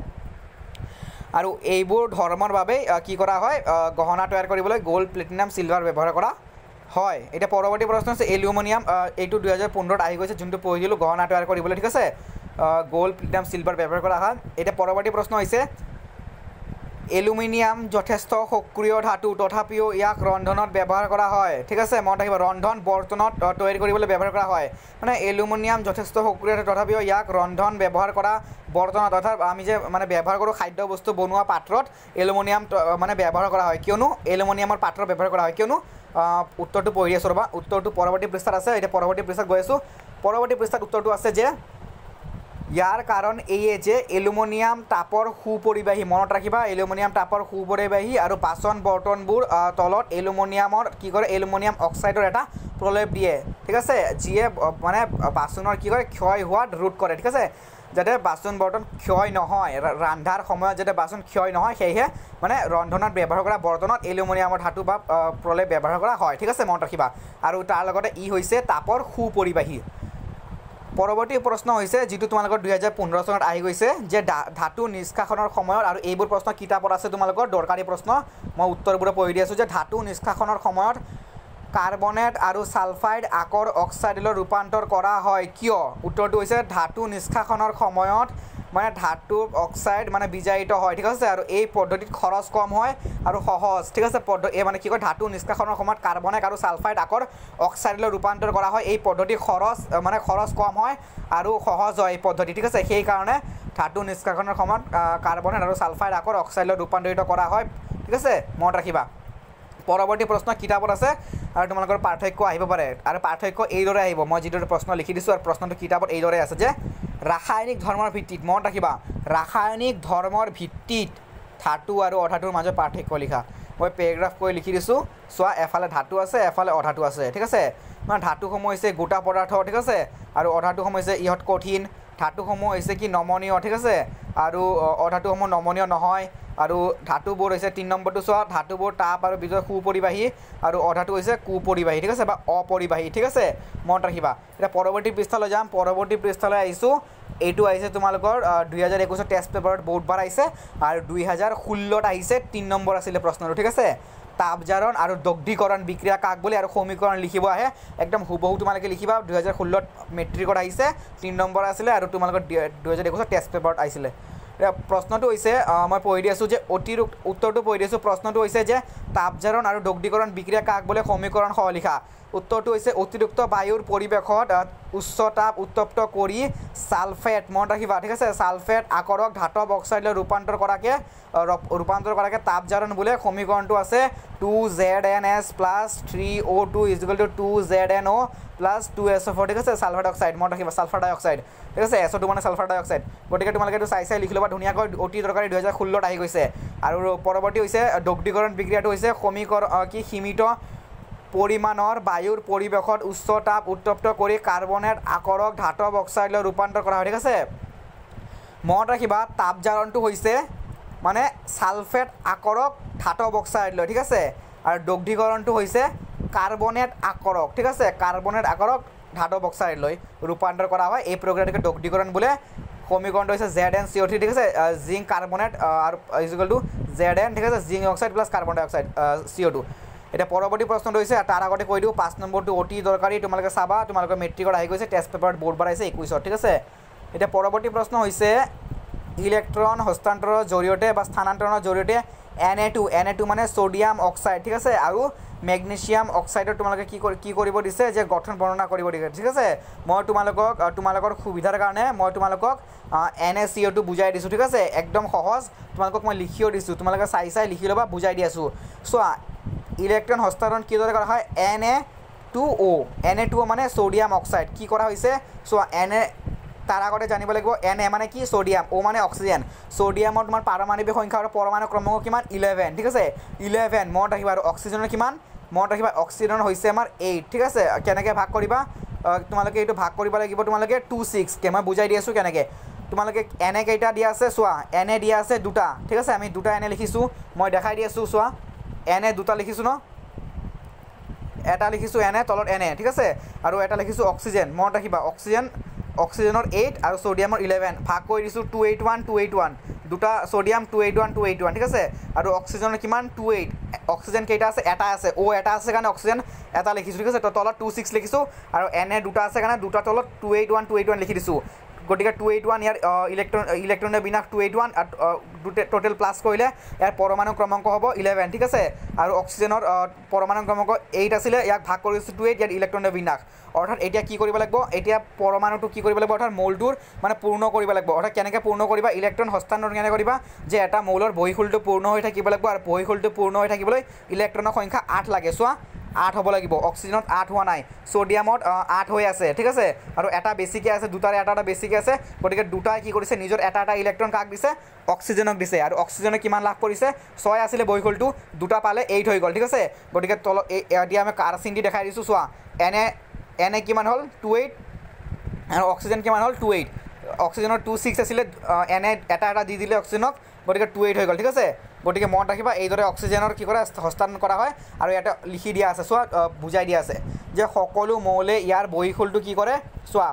আৰু এইবোৰ ধৰ্মৰ বাবে কি কৰা হয় গহনা তৈয়াৰ কৰিবলৈ গোল্ড প্লেটিনাম চিলভাৰ ব্যৱহাৰ কৰা হয় এতিয়া পৰৱৰ্তী প্ৰশ্ন আছে এলুমিনিয়াম এইটো দুই হাজাৰ পোন্ধৰত আহি গৈছে যোনটো পঢ়ি দিলোঁ গহনা তৈয়াৰ কৰিবলৈ ঠিক আছে গোল্ড প্লেটিনাম চিলভাৰ ব্যৱহাৰ কৰা হয় এতিয়া পৰৱৰ্তী প্ৰশ্ন হৈছে এলুমিনিয়াম যথেষ্ট সক্ৰিয় ধাতু তথাপিও ইয়াক ৰন্ধনত ব্যৱহাৰ কৰা হয় ঠিক আছে মনত ৰাখিব ৰন্ধন বৰ্তনত তৈয়াৰ কৰিবলৈ ব্যৱহাৰ কৰা হয় মানে এলুমিনিয়াম যথেষ্ট সক্ৰিয় তথাপিও ইয়াক ৰন্ধন ব্যৱহাৰ কৰা বৰ্তনত অৰ্থাৎ আমি যে মানে ব্যৱহাৰ কৰোঁ খাদ্য বস্তু বনোৱা পাত্ৰত এলুমিনিয়াম মানে ব্যৱহাৰ কৰা হয় কিয়নো এলুমিনিয়ামৰ পাত্ৰ ব্যৱহাৰ কৰা হয় কিয়নো উত্তৰটো পঢ়ি আছোঁ ৰ'বা উত্তৰটো পৰৱৰ্তী পৃষ্ঠাত আছে এতিয়া পৰৱৰ্তী পৃষ্ঠাত গৈ আছোঁ পৰৱৰ্তী পৃষ্ঠাত উত্তৰটো আছে যে ইয়াৰ কাৰণ এইয়ে যে এলুমিনিয়াম তাপৰ সুপৰিবাহী মনত ৰাখিবা এলুমিনিয়াম তাপৰ সুপৰিবাহী আৰু বাচন বৰ্তনবোৰ তলত এলুমিনিয়ামৰ কি কৰে এলুমিনিয়াম অক্সাইডৰ এটা প্ৰলেপ দিয়ে ঠিক আছে যিয়ে মানে বাচনৰ কি কৰে ক্ষয় হোৱাত ৰোধ কৰে ঠিক আছে যাতে বাচন বৰ্তন ক্ষয় নহয় ৰন্ধাৰ সময়ত যাতে বাচন ক্ষয় নহয় সেয়েহে মানে ৰন্ধনত ব্যৱহাৰ কৰা বৰ্তনত এলুমিনিয়ামৰ ধাতু বা প্ৰলেপ ব্যৱহাৰ কৰা হয় ঠিক আছে মনত ৰাখিবা আৰু তাৰ লগতে ই হৈছে তাপৰ সুপৰিবাহী পৰৱৰ্তী প্ৰশ্ন হৈছে যিটো তোমালোকৰ দুই হাজাৰ পোন্ধৰ চনত আহি গৈছে যে ধাতু নিষ্কাশনৰ সময়ত আৰু এইবোৰ প্ৰশ্ন কিতাপত আছে তোমালোকৰ দৰকাৰী প্ৰশ্ন মই উত্তৰবোৰ পঢ়ি দি আছোঁ যে ধাতু নিষ্কাশনৰ সময়ত কাৰ্বনেট আৰু সালফাইড আকৰ অক্সাইডলৈ ৰূপান্তৰ কৰা হয় কিয় উত্তৰটো হৈছে ধাতু নিষ্কাশনৰ সময়ত মানে ধাতু অক্সাইড মানে বিজাৰিত হয় ঠিক আছে আৰু এই পদ্ধতিত খৰচ কম হয় আৰু সহজ ঠিক আছে পদ্ধতি মানে কি কয় ধাতু নিষ্কাশনৰ সময়ত কাৰ্বনেট আৰু সালফাইড আকৰ অক্সাইডলৈ ৰূপান্তৰ কৰা হয় এই পদ্ধতি খৰচ মানে খৰচ কম হয় আৰু সহজ হয় এই পদ্ধতি ঠিক আছে সেইকাৰণে ধাতু নিষ্কাশনৰ সময়ত কাৰ্বনেট আৰু সালফাইড আকৰ অক্সাইডলৈ ৰূপান্তৰিত কৰা হয় ঠিক আছে মনত ৰাখিবা পৰৱৰ্তী প্ৰশ্ন কিতাপত আছে আৰু তোমালোকৰ পাৰ্থক্য আহিব পাৰে আৰু পাৰ্থক্য এইদৰে আহিব মই যিদৰে প্ৰশ্ন লিখি দিছোঁ আৰু প্ৰশ্নটো কিতাপত এইদৰে আছে যে ৰাসায়নিক ধৰ্মৰ ভিত্তিত মনত ৰাখিবা ৰাসায়নিক ধৰ্মৰ ভিত্তিত ধাতু আৰু অধাতুৰ মাজত পাৰ্থক্য লিখা মই পেৰাগ্ৰাফ কৰি লিখি দিছোঁ চোৱা এফালে ধাতু আছে এফালে অধাতু আছে ঠিক আছে মানে ধাতুসমূহ হৈছে গোটা পদাৰ্থ ঠিক আছে আৰু অধাতুসমূহ হৈছে ইহঁত কঠিন ধাতুসমূহ হৈছে কি নমনীয় ঠিক আছে আৰু অধাতুসমূহ নমনীয় নহয় আৰু ধাতুবোৰ হৈছে তিন নম্বৰটো চোৱা ধাতুবোৰ তাপ আৰু বিদ্যুৎ সুপৰিবাহী আৰু অধাতু হৈছে কুপৰিবাহী ঠিক আছে বা অপৰিবাহী ঠিক আছে মনত ৰাখিবা এটা পৰৱৰ্তী পৃষ্ঠালৈ যাম পৰৱৰ্তী পৃষ্ঠালৈ আহিছো এইটো আহিছে তোমালোকৰ দুই হাজাৰ একৈশ টেষ্ট পেপাৰত বহুতবাৰ আহিছে আৰু দুই হাজাৰ ষোল্ল ত আহিছে তিন নম্বৰ আছিল প্ৰশ্নটো ঠিক আছে তাপজাৰণ আৰু দগ্ধীকৰণ বিক্ৰিয়া কাক বুলি আৰু সমীকৰণ লিখিব আহে একদম হুবহু তোমালোকে লিখিবা দুই হাজাৰ ষোল্ল ত মেট্ৰিকত আহিছে তিন নম্বৰ আছিল আৰু তোমালোকৰ দুই হাজাৰ একৈশ টেষ্ট পেপাৰত আহিছিল প্ৰশ্নটো হৈছে মই পঢ়ি দি আছো যে অতিৰিক্ত উত্তৰটো পঢ়ি দি আছো প্ৰশ্নটো হৈছে যে তাপজাৰণ আৰু দগ্ধীকৰণ বিক্ৰিয়া কাক বুলি সমীকৰণ সহ লিখা উত্তৰটো হৈছে অতিৰিক্ত বায়ুৰ পৰিৱেশত উচ্চ তাপ উত্তপ্ত কৰি সালফেট মনত ৰাখিবা ঠিক আছে সালফেট আকৰক ধাতব অক্সাইডলৈ ৰূপান্তৰ কৰাকে ৰূপান্তৰ কৰাকে তাপজাৰণ বোলে সমীকৰণটো আছে two Z N S plus three O' two is equal to two Z N O' plus two S O' four ঠিক আছে ছালফাৰ ডাই অক্সাইড মনত ৰাখিবা ছালফাৰ ডাই অক্সাইড ঠিক আছে এছ অ' টু মানে ছালফাৰ ডাই অক্সাইড গতিকে তোমালোকে এইটো চাই চাই লিখি ল'বা ধুনীয়াকৈ অতি দৰকাৰী দুই হাজাৰ ষোল্লত আহি গৈছে আৰু পৰৱৰ্তী হৈছে দগ্ধীকৰণ বিক্ৰিয়াটো হৈছে সমীকৰণ কি সীমিত পৰিমাণৰ বায়ুৰ পৰিৱেশত উচ্চ তাপ উত্তপ্ত কৰি কাৰ্বনেট আকৰক ধাতব অক্সাইডলৈ ৰূপান্তৰ কৰা হয় ঠিক আছে মনত ৰাখিবা তাপজাৰণটো হৈছে মানে সালফেট আকৰক ধাতব অক্সাইডলৈ ঠিক আছে আৰু দগ্ধীকৰণটো হৈছে কাৰ্বনেট আকৰক ঠিক আছে কাৰ্বনেট আকৰক ধাতব অক্সাইডলৈ ৰূপান্তৰ কৰা হয় এই প্ৰক্ৰিয়াটোকে দগ্ধীকৰণ বোলে সমীকৰণটো হৈছে Z N C O' three ঠিক আছে জিংক কাৰ্বনেট আৰু is equal to Z N ঠিক আছে zinc oxide plus carbon dioxide C O' two এটা পৰৱৰ্তী প্ৰশ্নটো হৈছে তাৰ আগতে কৈ দিওঁ পাঁচ নম্বৰটো অতি দৰকাৰী তোমালোকে চাবা তোমালোকৰ মেট্ৰিকত আহি গৈছে টেষ্ট পেপাৰত বহুতবাৰ আহিছে একৈছত ঠিক আছে এতিয়া পৰৱৰ্তী প্ৰশ্ন হৈছে ইলেক্ট্ৰন হস্তান্তৰৰ জৰিয়তে বা স্থানান্তৰণৰ জৰিয়তে N A two N A two মানে ছ'ডিয়াম অক্সাইড ঠিক আছে আৰু মেগনেছিয়াম অক্সাইডৰ তোমালোকে কি কি কৰিব দিছে যে গঠন বৰ্ণনা কৰিব দিছে ঠিক আছে মই তোমালোকক তোমালোকৰ সুবিধাৰ কাৰণে মই তোমালোকক N A C O' two বুজাই দিছোঁ ঠিক আছে একদম সহজ তোমালোকক মই লিখিও দিছোঁ তোমালোকে চাই চাই লিখি ল'বা বুজাই দি আছোঁ চোৱা ইলেক্ট্ৰন হস্তান্তৰণ কিদৰে কৰা হয় N A two O' N A two O' মানে ছ'ডিয়াম অক্সাইড কি কৰা হৈছে চোৱা এন এ তাৰ আগতে জানিব লাগিব এন এ মানে কি ছ'ডিয়াম অ' মানে অক্সিজেন ছ'ডিয়ামৰ তোমাৰ পাৰমাণৱিক সংখ্যা আৰু পৰমাণু ক্ৰমাংক কিমান ইলেভেন ঠিক আছে ইলেভেন মনত ৰাখিবা আৰু অক্সিজেনৰ কিমান মনত ৰাখিবা অক্সিজেনৰ হৈছে আমাৰ এইট ঠিক আছে কেনেকৈ ভাগ কৰিবা তোমালোকে এইটো ভাগ কৰিব লাগিব তোমালোকে টু ছিক্সকৈ মই বুজাই দি আছোঁ কেনেকৈ তোমালোকে এন এ কেইটা দিয়া আছে চোৱা এন এ দিয়া আছে দুটা ঠিক আছে আমি দুটা এন এ লিখিছোঁ মই দেখাই দি আছোঁ চোৱা এন এ দুটা লিখিছোঁ ন এটা লিখিছোঁ এন এ তলত এন এ ঠিক আছে আৰু এটা লিখিছোঁ অক্সিজেন মনত ৰাখিবা অক্সিজেন অক্সিজেনৰ এইট আৰু ছ'ডিয়ামৰ ইলেভেন ভাগ কৰি দিছোঁ two eight one two eight one দুটা sodium two eight one two eight one ঠিক আছে আৰু অক্সিজেনৰ কিমান টু এইট অক্সিজেন কেইটা আছে এটা আছে অ' এটা আছে কাৰণে অক্সিজেন এটা লিখিছোঁ ঠিক আছে তো তলত টু ছিক্স লিখিছোঁ আৰু এন এ দুটা আছে কাৰণে দুটা তলত two eight one two eight one লিখি দিছোঁ গতিকে টু এইট ওৱান ইয়াৰ ইলেক্ট্ৰন ইলেক্ট্ৰনৰ বিনাশ two eight one total plus কৰিলে ইয়াৰ পৰমাণু ক্ৰমাংক হ'ব ইলেভেন ঠিক আছে আৰু অক্সিজেনৰ পৰমাণু ক্ৰমাংক এইট আছিলে ইয়াক ভাগ কৰিছোঁ টু এইট ইয়াত ইলেক্ট্ৰনৰ বিনাশ অৰ্থাৎ এতিয়া কি কৰিব লাগিব এতিয়া পৰমাণুটো কি কৰিব লাগিব অৰ্থাৎ মৌলটোৰ মানে পূৰ্ণ কৰিব লাগিব অৰ্থাৎ কেনেকৈ পূৰ্ণ কৰিবা ইলেক্ট্ৰন হস্তান্তৰ কেনেকৈ কৰিবা যে এটা মৌলৰ বহিঃশুল্কটো পূৰ্ণ হৈ থাকিব লাগিব আৰু বহিঃশুল্কটো পূৰ্ণ হৈ থাকিবলৈ ইলেক্ট্ৰনৰ সংখ্যা আঠ লাগে চোৱা আঠ হ'ব লাগিব অক্সিজেনত আঠ হোৱা নাই ছ'ডিয়ামত আঠ হৈ আছে ঠিক আছে আৰু এটা বেছিকৈ আছে দুটাৰে এটা এটা বেছিকৈ আছে গতিকে দুটাই কি কৰিছে নিজৰ এটা এটা ইলেক্ট্ৰন কাক দিছে অক্সিজেনক দিছে আৰু অক্সিজেনে কিমান লাভ কৰিছে ছয় আছিলে বহিঃশুল্কটো দুটা পালে এইট হৈ গ'ল ঠিক আছে গতিকে তলত এতিয়া আমি কাৰচিন দি দেখাই দিছোঁ চোৱা এনে এনে কিমান হ'ল টু এইট আৰু অক্সিজেন কিমান হ'ল টু এইট অক্সিজেনৰ টু ছিক্স আছিলে এনে এটা এটা দি দিলে অক্সিজেনক গতিকে টু এইট হৈ গ'ল ঠিক আছে গতিকে মনত ৰাখিবা এইদৰে অক্সিজেনৰ কি কৰে হস্তান্তৰ কৰা হয় আৰু ইয়াতে লিখি দিয়া আছে চোৱা বুজাই দিয়া আছে যে সকলো মৌলে ইয়াৰ বহিঃশুল্কটো কি কৰে চোৱা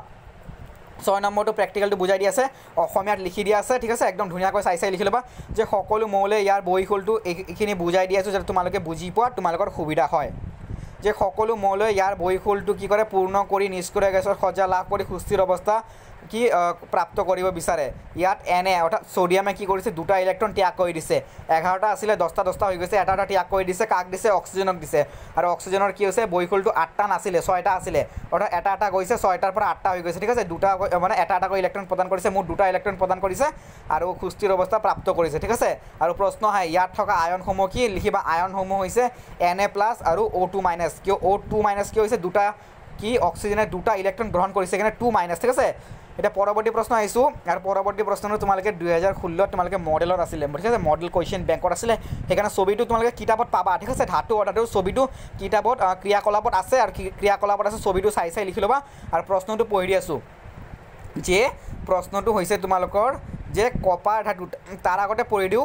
ছয় নম্বৰটো প্ৰেক্টিকেলটো বুজাই দিয়া আছে অসমীয়াত লিখি দিয়া আছে ঠিক আছে একদম ধুনীয়াকৈ চাই চাই লিখি ল'বা যে সকলো মৌলে ইয়াৰ বহিঃশুল্কটো এইখিনি বুজাই দিয়া আছোঁ যাতে তোমালোকে বুজি পোৱা তোমালোকৰ সুবিধা হয় যে সকলো মৌলে ইয়াৰ বহিঃশুল্কটো কি কৰে পূৰ্ণ কৰি নিষ্ক্ৰিয় গেছৰ সজ্জা লাভ কৰি সুস্থিৰ অৱস্থা কি প্ৰাপ্ত কৰিব বিচাৰে ইয়াত এন এ অৰ্থাৎ ছ'ডিয়ামে কি কৰিছে দুটা ইলেক্ট্ৰন ত্যাগ কৰি দিছে এঘাৰটা আছিলে দহটা দহটা হৈ গৈছে এটা এটা ত্যাগ কৰি দিছে কাক দিছে অক্সিজেনক দিছে আৰু অক্সিজেনৰ কি হৈছে বহিঃশুল্কটো আঠটা নাছিলে ছয়টা আছিলে অৰ্থাৎ এটা এটা গৈছে ছয়টাৰ পৰা আঠটা হৈ গৈছে ঠিক আছে দুটা মানে এটা এটাকৈ ইলেক্ট্ৰন প্ৰদান কৰিছে মোৰ দুটা ইলেক্ট্ৰন প্ৰদান কৰিছে আৰু সুস্থিৰ অৱস্থা প্ৰাপ্ত কৰিছে ঠিক আছে আৰু প্ৰশ্ন আহে ইয়াত থকা আয়নসমূহ কি লিখিবা আয়নসমূহ হৈছে এন এ প্লাছ আৰু অ' টু মাইনাছ কিয় অ' টু মাইনাছ কিয় হৈছে দুটা কি অক্সিজেনে দুটা ইলেক্ট্ৰন গ্ৰহণ কৰিছে কাৰণে টু মাইনাছ ঠিক আছে এটা পৰৱৰ্তী প্ৰশ্ন আইছো আৰু পৰৱৰ্তী প্ৰশ্নটো তোমালোকে দুই হাজাৰ ষোল্ল তোমালোকে মডেলত আছিল ঠিক আছে মডেল কোৱেশ্চন বেংকত আছিল সেইকাৰণে ছবিটো তোমালোকে কিতাপত পাবা ঠিক আছে ধাতু অৰ্থাৎ ছবিটো কিতাপত ক্ৰিয়াকলাপত আছে আৰু ক্ৰিয়াকলাপত আছে ছবিটো চাই চাই লিখি লবা আৰু প্ৰশ্নটো পঢ়ি দি আছো যে প্ৰশ্নটো হৈছে তোমালোকৰ যে কপাৰ ধাতু তাৰ আগতে পঢ়ি দিও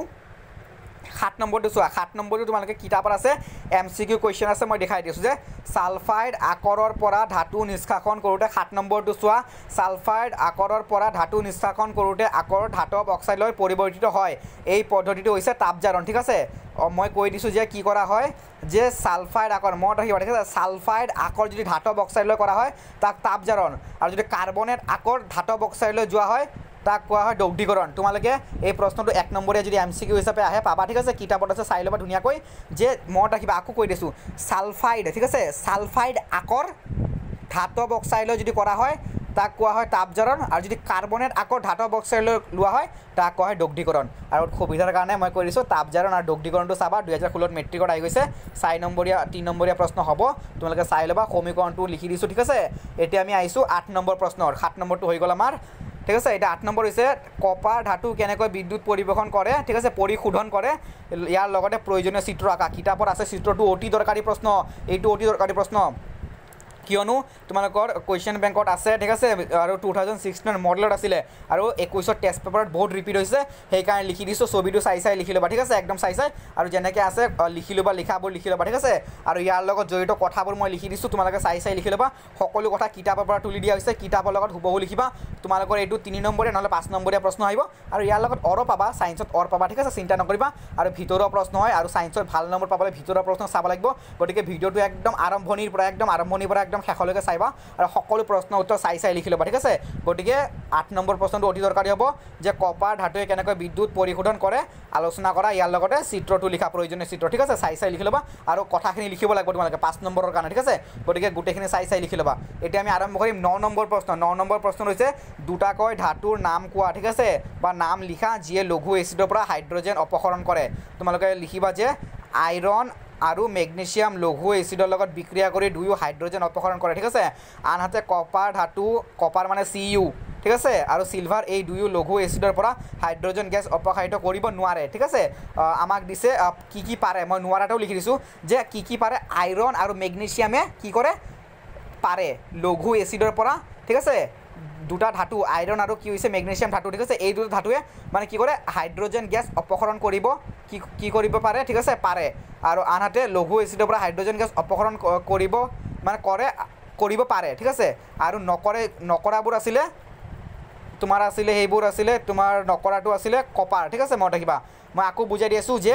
সাত নম্বৰটো চোৱা সাত নম্বৰটো তোমালোকে কিতাপত আছে এমসিকিউ কোৱেশ্চন আছে মই দেখাই দিছো যে সালফাইড আকৰৰ পৰা ধাতু নিষ্কাশন কৰোতে সাত নম্বৰটো চোৱা সালফাইড আকৰৰ পৰা ধাতু নিষ্কাশন কৰোতে আকৰ ধাতব অক্সাইডলৈ পৰিৱৰ্তিত হয় এই পদ্ধতিটো হৈছে তাপজাৰণ ঠিক আছে মই কৈ দিছো যে কি কৰা হয় যে সালফাইড আকৰ মত ৰাখিবা ঠিক আছে সালফাইড আকৰ যদি ধাতব অক্সাইডলৈ কৰা হয় তাক তাপজাৰণ আৰু যদি কাৰ্বনেট আকৰ ধাতব অক্সাইডলৈ যোৱা হয় তাক কোৱা হয় দগ্ধীকৰণ তোমালোকে এই প্ৰশ্নটো এক নম্বৰীয়া যদি এমসিকিউ হিচাপে আহে পাবা ঠিক আছে কিতাপত আছে চাই লবা ধুনিয়াকৈ যে মত ৰাখিবা আকো কৈ দিছো সালফাইড ঠিক আছে সালফাইড আকৰ ধাতব অক্সাইডলৈ যদি কৰা হয় তাক কোৱা হয় তাপজাৰণ আৰু যদি কাৰ্বনেট আকৰ ধাতব অক্সাইডলৈ লোৱা হয় তাক কোৱা হয় দগ্ধীকৰণ আৰু সুবিধাৰ কাৰণে মই কৈ দিছো তাপজাৰণ আৰু দগ্ধীকৰণটো চাবা দুই হাজাৰ ষোল্ল মেট্ৰিকত আহি গৈছে চাৰি নম্বৰীয়া তিনি নম্বৰীয়া প্ৰশ্ন হ'ব তোমালোকে চাই লবা সমীকৰণটো লিখি দিছো ঠিক আছে এতিয়া আমি আইছো আঠ নম্বৰ প্ৰশ্নৰ সাত নম্বৰটো হৈ গ'ল আমাৰ ঠিক আছে এটা আঠ নম্বৰ হৈছে কপাৰ ধাতু কেনেকৈ বিদ্যুৎ পৰিবহন কৰে ঠিক আছে পৰিশোধন কৰে ইয়াৰ লগতে প্ৰয়োজনীয় চিত্ৰ আঁকা কিতাপত আছে চিত্ৰটো অতি দৰকাৰী প্ৰশ্ন এইটো অতি দৰকাৰী প্ৰশ্ন কিয়নো তোমালোকৰ কোৱেশ্চন বেংকত আছে ঠিক আছে আৰু টু থাউজেণ্ড ছিক্সটিন মডেলত আছিলে আৰু একৈশৰ টেষ্ট পেপাৰত বহুত ৰিপিট হৈছে সেইকাৰণে লিখি দিছো ছবিটো চাই চাই লিখি ল'বা ঠিক আছে একদম চাই চাই আৰু যেনেকৈ আছে লিখি ল'বা লিখাবোৰ লিখি ল'বা ঠিক আছে আৰু ইয়াৰ লগত জড়িত কথাবোৰ মই লিখি দিছো তোমালোকে চাই চাই লিখি ল'বা সকলো কথা কিতাপৰ পৰা তুলি দিয়া হৈছে কিতাপৰ লগত হুবহু লিখিবা তোমালোকৰ এইটো তিনি নম্বৰীয়া নহ'লে পাঁচ নম্বৰীয়া প্ৰশ্ন আহিব আৰু ইয়াৰ লগত অৰ পাবা সায়েন্সত অৰ পাবা ঠিক আছে চিন্তা নকৰিবা আৰু ভিতৰৰ প্ৰশ্ন হয় আৰু সায়েন্সৰ ভাল নম্বৰ পাবলৈ ভিতৰৰ প্ৰশ্ন চাব লাগিব গতিকে ভিডিঅ'টো একদম আৰম্ভণিৰ পৰা একদম আৰম্ভণিৰ পৰা একদম শেষলৈকে চাইবা আৰু সকলো প্ৰশ্ন উত্তৰ চাই চাই লিখি ল'বা ঠিক আছে গতিকে আঠ নম্বৰ প্ৰশ্নটো অতি দৰকাৰী হ'ব যে কপাৰ ধাতুৱে কেনেকৈ বিদ্যুৎ পৰিশোধন কৰে আলোচনা কৰা ইয়াৰ লগতে চিত্ৰটো লিখা প্ৰয়োজনীয় চিত্ৰ ঠিক আছে চাই চাই লিখি ল'বা আৰু কথাখিনি লিখিব লাগিব তোমালোকে পাঁচ নম্বৰৰ কাৰণে ঠিক আছে গতিকে গোটেইখিনি চাই চাই লিখি ল'বা এতিয়া আমি আৰম্ভ কৰিম ন নম্বৰ প্ৰশ্ন ন নম্বৰ প্ৰশ্ন হৈছে দুটাকৈ ধাতুৰ নাম কোৱা ঠিক আছে বা নাম লিখা যিয়ে লঘু এচিডৰ পৰা হাইড্ৰজেন অপসাৰণ কৰে তোমালোকে লিখিবা যে আইৰণ আৰু মেগনেছিয়াম লঘু এচিডৰ লগত বিক্ৰিয়া কৰি দুয়ো হাইড্ৰজেন অপসাৰণ কৰে ঠিক আছে আনহাতে কপাৰ ধাতু কপাৰ মানে চি ইউ ঠিক আছে আৰু সিলভাৰ এই দুয়ো লঘু এচিডৰ পৰা হাইড্ৰজেন গেছ অপসাৰিত কৰিব নোৱাৰে ঠিক আছে আমাক দিছে কি কি পাৰে মই নোৱাৰাটাও লিখি দিছো যে কি কি পাৰে আইৰণ আৰু মেগনেছিয়ামে কি কৰে পাৰে লঘু এচিডৰ পৰা ঠিক আছে দুটা ধাতু আইৰণ আৰু কি হৈছে মেগনেছিয়াম ধাতু ঠিক আছে এই দুটা ধাতুৱে মানে কি কৰে হাইড্ৰজেন গেছ অপসাৰণ কৰিব কি কি কৰিব পাৰে ঠিক আছে পাৰে আৰু আনহাতে লঘু এচিডৰ পৰা হাইড্ৰজেন গেছ অপসাৰণ কৰিব মানে কৰে কৰিব পাৰে ঠিক আছে আৰু নকৰে নকৰাবোৰ আছিলে তোমাৰ আছিলে সেইবোৰ আছিলে তোমাৰ নকৰাটো আছিলে কপাৰ ঠিক আছে মনত ৰাখিবা মই আকৌ বুজাই দি আছোঁ যে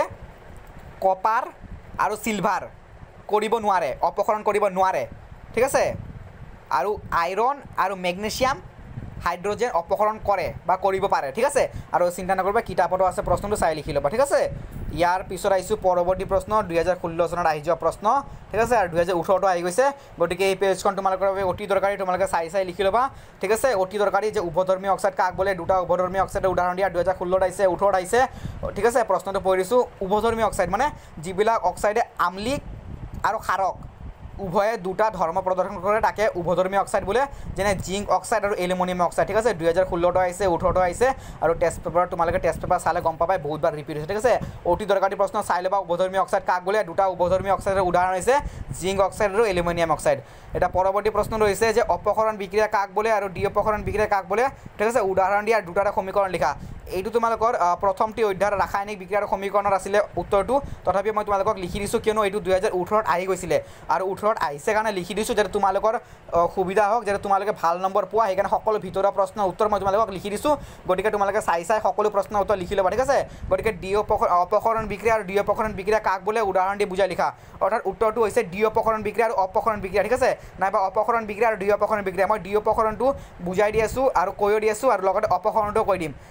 কপাৰ আৰু সিলভাৰ কৰিব নোৱাৰে অপসাৰণ কৰিব নোৱাৰে ঠিক আছে আৰু আইৰণ আৰু মেগনেছিয়াম হাইড্ৰজেন অপসাৰণ কৰে বা কৰিব পাৰে ঠিক আছে আৰু চিন্তা নকৰিবা কিতাপতো আছে প্ৰশ্নটো চাই লিখি ল'বা ঠিক আছে ইয়াৰ পিছত আহিছোঁ পৰৱৰ্তী প্ৰশ্ন দুই হাজাৰ ষোল্ল চনত আহি যোৱা প্ৰশ্ন ঠিক আছে আৰু দুই হাজাৰ ওঠৰতো আহি গৈছে গতিকে এই পেজখন তোমালোকৰ বাবে অতি দৰকাৰী তোমালোকে চাই চাই লিখি ল'বা ঠিক আছে অতি দৰকাৰী যে উভধৰ্মী অক্সাইড কাক বোলে দুটা উভধৰ্মী অক্সাইডৰ উদাহৰণ দিয়া দুই হাজাৰ ষোল্লত আহিছে ওঠৰত আহিছে ঠিক আছে প্ৰশ্নটো পঢ়িছোঁ উভধৰ্মী অক্সাইড মানে যিবিলাক অক্সাইডে আমলিক আৰু ক্ষাৰক উভয়ে দুটা ধৰ্ম প্ৰদৰ্শন কৰে তাকে উভধৰ্মী অক্সাইড বোলে যেনে জিংক অক্সাইড আৰু এলুমিনিয়াম অক্সাইড ঠিক আছে দুই হাজাৰ ষোল্লতো আহিছে ওঠৰতো আহিছে আৰু টেষ্ট পেপাৰত তোমালোকে টেষ্ট পেপাৰ চালে গম পাবাই বহুতবাৰ ৰিপিট হৈছে ঠিক আছে অতি দৰকাৰী প্ৰশ্ন চাই ল'বা উভধৰ্মী অক্সাইড কাক বোলে দুটা উভধৰ্মী অক্সাইডৰ উদাহৰণ হৈছে জিংক অক্সাইড আৰু এলুমিনিয়াম অক্সাইড এটা পৰৱৰ্তী প্ৰশ্ন ৰৈছে যে অপসাৰণ বিক্ৰিয়া কাক বোলে আৰু ডি অপসাৰণ বিক্ৰিয়া কাক বোলে ঠিক আছে উদাহৰণ দিয়া দুটা সমীকৰণ লিখা এইটো তোমালোকৰ প্ৰথমটি অধ্যায়ৰ ৰাসায়নিক বিক্ৰিয়াৰ সমীকৰণৰ আছিলে উত্তৰটো তথাপি মই তোমালোকক লিখি দিছোঁ কিয়নো এইটো দুই হাজাৰ ওঠৰত আহি গৈছিলে আৰু ওঠৰত আহিছে কাৰণে লিখি দিছোঁ যাতে তোমালোকৰ সুবিধা হওক যাতে তোমালোকে ভাল নম্বৰ পোৱা সেইকাৰণে সকলো ভিতৰুৱা প্ৰশ্নৰ উত্তৰ মই তোমালোকক লিখি দিছোঁ গতিকে তোমালোকে চাই চাই সকলো প্ৰশ্নৰ উত্তৰ লিখি ল'বা ঠিক আছে গতিকে ডি অপসাৰণ বিক্ৰিয়া আৰু ডি অপসাৰণ বিক্ৰিয়া কাক বোলে উদাহৰণ দি বুজাই লিখা অৰ্থাৎ উত্তৰটো হৈছে ডি অপসাৰণ বিক্ৰিয়া আৰু অপসাৰণ বিক্ৰিয়া ঠিক আছে নাইবা অপসাৰণ বিক্ৰিয়া আৰু ডি অপসাৰণ বিক্ৰিয়া মই ডি অপসাৰণটো বুজাই দি আছোঁ আৰু কৈও দি আছোঁ আৰু লগতে অপসাৰণটো কৈ দিম আৰু ডি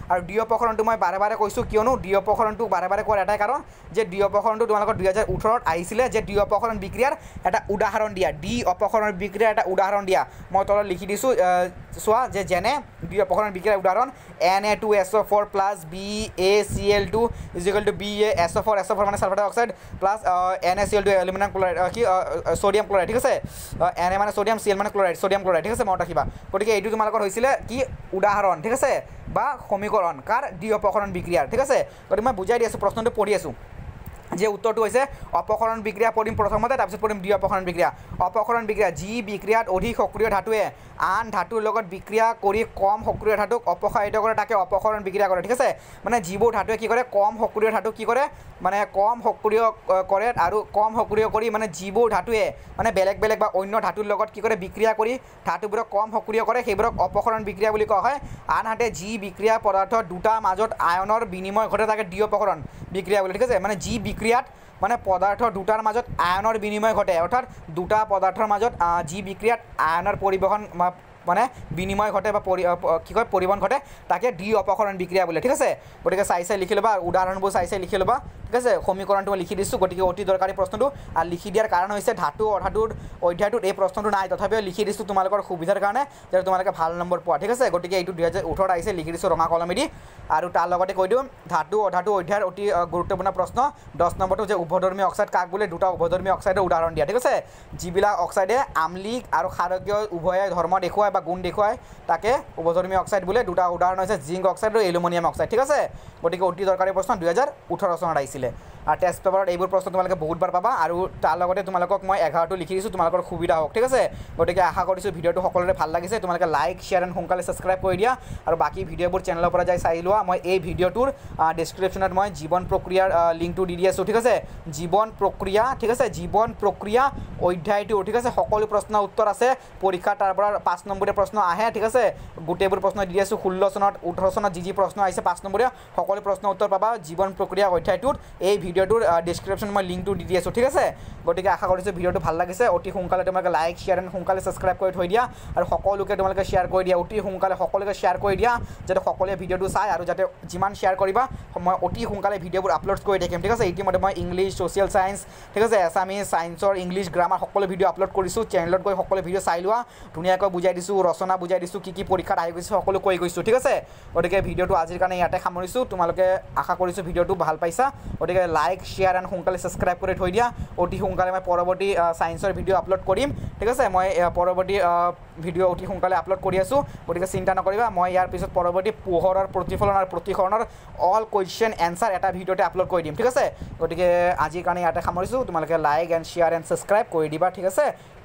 অপক্ষৰণটো মই বাৰে বাৰে কৈছোঁ কিয়নো ডি অপক্ষৰণটো বাৰে বাৰে কোৱাৰ এটাই কাৰণ যে ডি অপক্ষৰণটো তোমালোকৰ দুই হাজাৰ ওঠৰত আহিছিলে যে ডি অপক্ষৰণ বিক্ৰিয়াৰ এটা উদাহৰণ দিয়া ডি অপক্ষৰণ বিক্ৰিয়াৰ এটা উদাহৰণ দিয়া মই তলত লিখি দিছোঁ চোৱা যে যেনে ডি অপক্ষৰণ বিক্ৰিয়াৰ উদাহৰণ N A two S O' four plus B A C L two is equal to B A S O' four S O' four মানে sulphur dioxide plus N A C L two aluminium chloride কি ছ'ডিয়াম ক্লৰাইড ঠিক আছে এন এ মানে ছ'ডিয়াম চি এল মানে ক্লৰাইড ছ'ডিয়াম ক্লৰাইড ঠিক আছে মনত ৰাখিবা গতিকে এইটো তোমালোকৰ হৈছিলে কি উদাহৰণ ঠিক আছে বা সমীকৰণ কাৰ ডি অপক্ষৰণ বিক্ৰিয়াৰ ঠিক আছে গতিকে মই বুজাই দি আছোঁ প্ৰশ্নটো পঢ়ি আছোঁ যে উত্তৰটো হৈছে অপক্ষৰণ বিক্ৰিয়া পঢ়িম প্ৰথমতে তাৰপিছত পঢ়িম ডি অপক্ষৰণ বিক্ৰিয়া অপক্ষৰণ বিক্ৰিয়া যি বিক্ৰিয়াত অধিক সক্ৰিয় ধাতুৱে আন ধাতুৰ লগত বিক্ৰিয়া কৰি কম সক্ৰিয় ধাতুক অপসাৰিত কৰে তাকে অপক্ষৰণ বিক্ৰিয়া কৰে ঠিক আছে মানে যিবোৰ ধাতুৱে কি কৰে কম সক্ৰিয় ধাতুক কি কৰে মানে কম সক্ৰিয় কৰে আৰু কম সক্ৰিয় কৰি মানে যিবোৰ ধাতুৱে মানে বেলেগ বেলেগ বা অন্য ধাতুৰ লগত কি কৰে বিক্ৰিয়া কৰি ধাতুবোৰক কম সক্ৰিয় কৰে সেইবোৰক অপক্ষৰণ বিক্ৰিয়া বুলি কোৱা হয় আনহাতে যি বিক্ৰিয়া পদাৰ্থ দুটা মাজত আয়নৰ বিনিময় ঘটে তাকে ডি অপক্ষৰণ বিক্ৰিয়া বুলি ঠিক আছে মানে যি বিক্ৰিয়াত মানে পদাৰ্থ দুটাৰ মাজত আয়নৰ বিনিময় ঘটে অৰ্থাৎ দুটা পদাৰ্থৰ মাজত যি বিক্ৰিয়াত আয়নৰ পৰিবহণ মানে বিনিময় ঘটে বা কি কয় পৰিবহণ ঘটে তাকে ডি অপক্ষৰণ বিক্ৰিয়া বোলে ঠিক আছে গতিকে চাই চাই লিখি ল'বা উদাহৰণবোৰ চাই চাই লিখি ল'বা ঠিক আছে সমীকৰণটো মই লিখি দিছোঁ গতিকে অতি দৰকাৰী প্ৰশ্নটো আৰু লিখি দিয়াৰ কাৰণ হৈছে ধাতু অধাতুৰ অধ্যায়টোত এই প্ৰশ্নটো নাই তথাপিও লিখি দিছোঁ তোমালোকৰ সুবিধাৰ কাৰণে যাতে তোমালোকে ভাল নম্বৰ পোৱা ঠিক আছে গতিকে এইটো দুই হাজাৰ ওঠৰত আহিছে লিখি দিছোঁ ৰঙা কলমেদি আৰু তাৰ লগতে কৈ দিওঁ ধাতু অধাতু অধ্যায়ৰ অতি গুৰুত্বপূৰ্ণ প্ৰশ্ন দহ নম্বৰটো যে উভধৰ্মী অক্সাইড কাক বোলে দুটা উভধৰ্মী অক্সাইডৰ উদাহৰণ দিয়া ঠিক আছে যিবিলাক অক্সাইডে আম্লিক আৰু ক্ষাৰকীয় উভয়ে ধৰ্ম দেখুৱায় বা গুণ দেখুৱায় তাকে উভধৰ্মী অক্সাইড বোলে দুটা উদাহৰণ হৈছে জিংক অক্সাইড আৰু এলুমিনিয়াম অক্সাইড ঠিক আছে গতিকে অতি দৰকাৰী প্ৰশ্ন দুই হাজাৰ ওঠৰ চনত আহিছিলে আৰু টেষ্ট পেপাৰত এইবোৰ প্ৰশ্ন তোমালোকে বহুতবাৰ পাবা আৰু তাৰ লগতে তোমালোকক মই এঘাৰটো লিখি দিছোঁ তোমালোকৰ সুবিধা হওক ঠিক আছে গতিকে আশা কৰিছোঁ ভিডিঅ'টো সকলোৰে ভাল লাগিছে তোমালোকে লাইক শ্বেয়াৰ এণ্ড সোনকালে ছাবস্ক্ৰাইব কৰি দিয়া আৰু বাকী ভিডিঅ'বোৰ চেনেলৰ পৰা যাই চাই লোৱা মই এই ভিডিঅ'টোৰ ডেছক্ৰিপশ্যনত মই জীৱন প্ৰক্ৰিয়াৰ লিংকটো দি দি আছোঁ ঠিক আছে জীৱন প্ৰক্ৰিয়া ঠিক আছে জীৱন প্ৰক্ৰিয়া অধ্যায়টো ঠিক আছে সকলো প্ৰশ্ন উত্তৰ আছে পৰীক্ষা তাৰ পৰা পাঁচ নম্বৰীয়া প্ৰশ্ন আহে ঠিক আছে গোটেইবোৰ প্ৰশ্ন দি আছোঁ ষোল্ল চনত ওঠৰ চনত যি যি প্ৰশ্ন আহিছে পাঁচ নম্বৰীয়া সকলো প্ৰশ্ন উত্তৰ পাবা জীৱন প্ৰক্ৰিয়া অধ্যায়টোত এই ভিডিঅ'টোৰ ডেছক্ৰিপশ্যনত মই লিংকটো দি দি আছোঁ ঠিক আছে গতিকে আশা কৰিছোঁ ভিডিঅ'টো ভাল লাগিছে অতি সোনকালে তোমালোকে লাইক শ্বেয়াৰ এণ্ড সোনকালে ছাবস্ক্ৰাইব কৰি থৈ দিয়া আৰু সকলোকে তোমালোকে শ্বেয়াৰ কৰি দিয়া অতি সোনকালে সকলোকে শ্বেয়াৰ কৰি দিয়া যাতে সকলোৱে ভিডিঅ'টো চাই আৰু যাতে যিমান শ্বেয়াৰ কৰিবা মই অতি সোনকালে ভিডিঅ'বোৰ আপলোড কৰি থাকিম ঠিক আছে ইতিমধ্যে মই ইংলিছ ছ'চিয়েল ছায়েন্স ঠিক আছে এছামিজ ছায়েন্সৰ ইংলিছ গ্ৰামাৰ সকলো ভিডিঅ' আপলোড কৰিছোঁ চেনেলত গৈ সকলো ভিডিঅ' চাই লোৱা ধুনীয়াকৈ বুজাই দিছোঁ ৰচনা বুজাই দিছোঁ কি কি পৰীক্ষাত আহি গৈছে সকলো কৈ গৈছোঁ ঠিক আছে গতিকে ভিডিঅ'টো আজিৰ কাৰণে ইয়াতে সামৰিছোঁ তোমালোকে আশা কৰিছোঁ ভিডিঅ'টো ভাল পাইছা গতিকে লাইক শ্বেয়াৰ এণ্ড সোনকালে ছাবস্ক্ৰাইব কৰি থৈ দিয়া অতি সোনকালে মই পৰৱৰ্তী ছায়েন্সৰ ভিডিঅ' আপলোড কৰিম ঠিক আছে মই পৰৱৰ্তী ভিডিঅ' অতি সোনকালে আপলোড কৰি আছোঁ গতিকে চিন্তা নকৰিবা মই ইয়াৰ পিছত পৰৱৰ্তী পোহৰৰ প্ৰতিফলন আৰু প্ৰতিসৰণৰ অল কুৱেশ্যন এনচাৰ এটা ভিডিঅ'তে আপলোড কৰি দিম ঠিক আছে গতিকে আজিৰ কাৰণে ইয়াতে সামৰিছোঁ তোমালোকে like and share and subscribe কৰি দিবা ঠিক আছে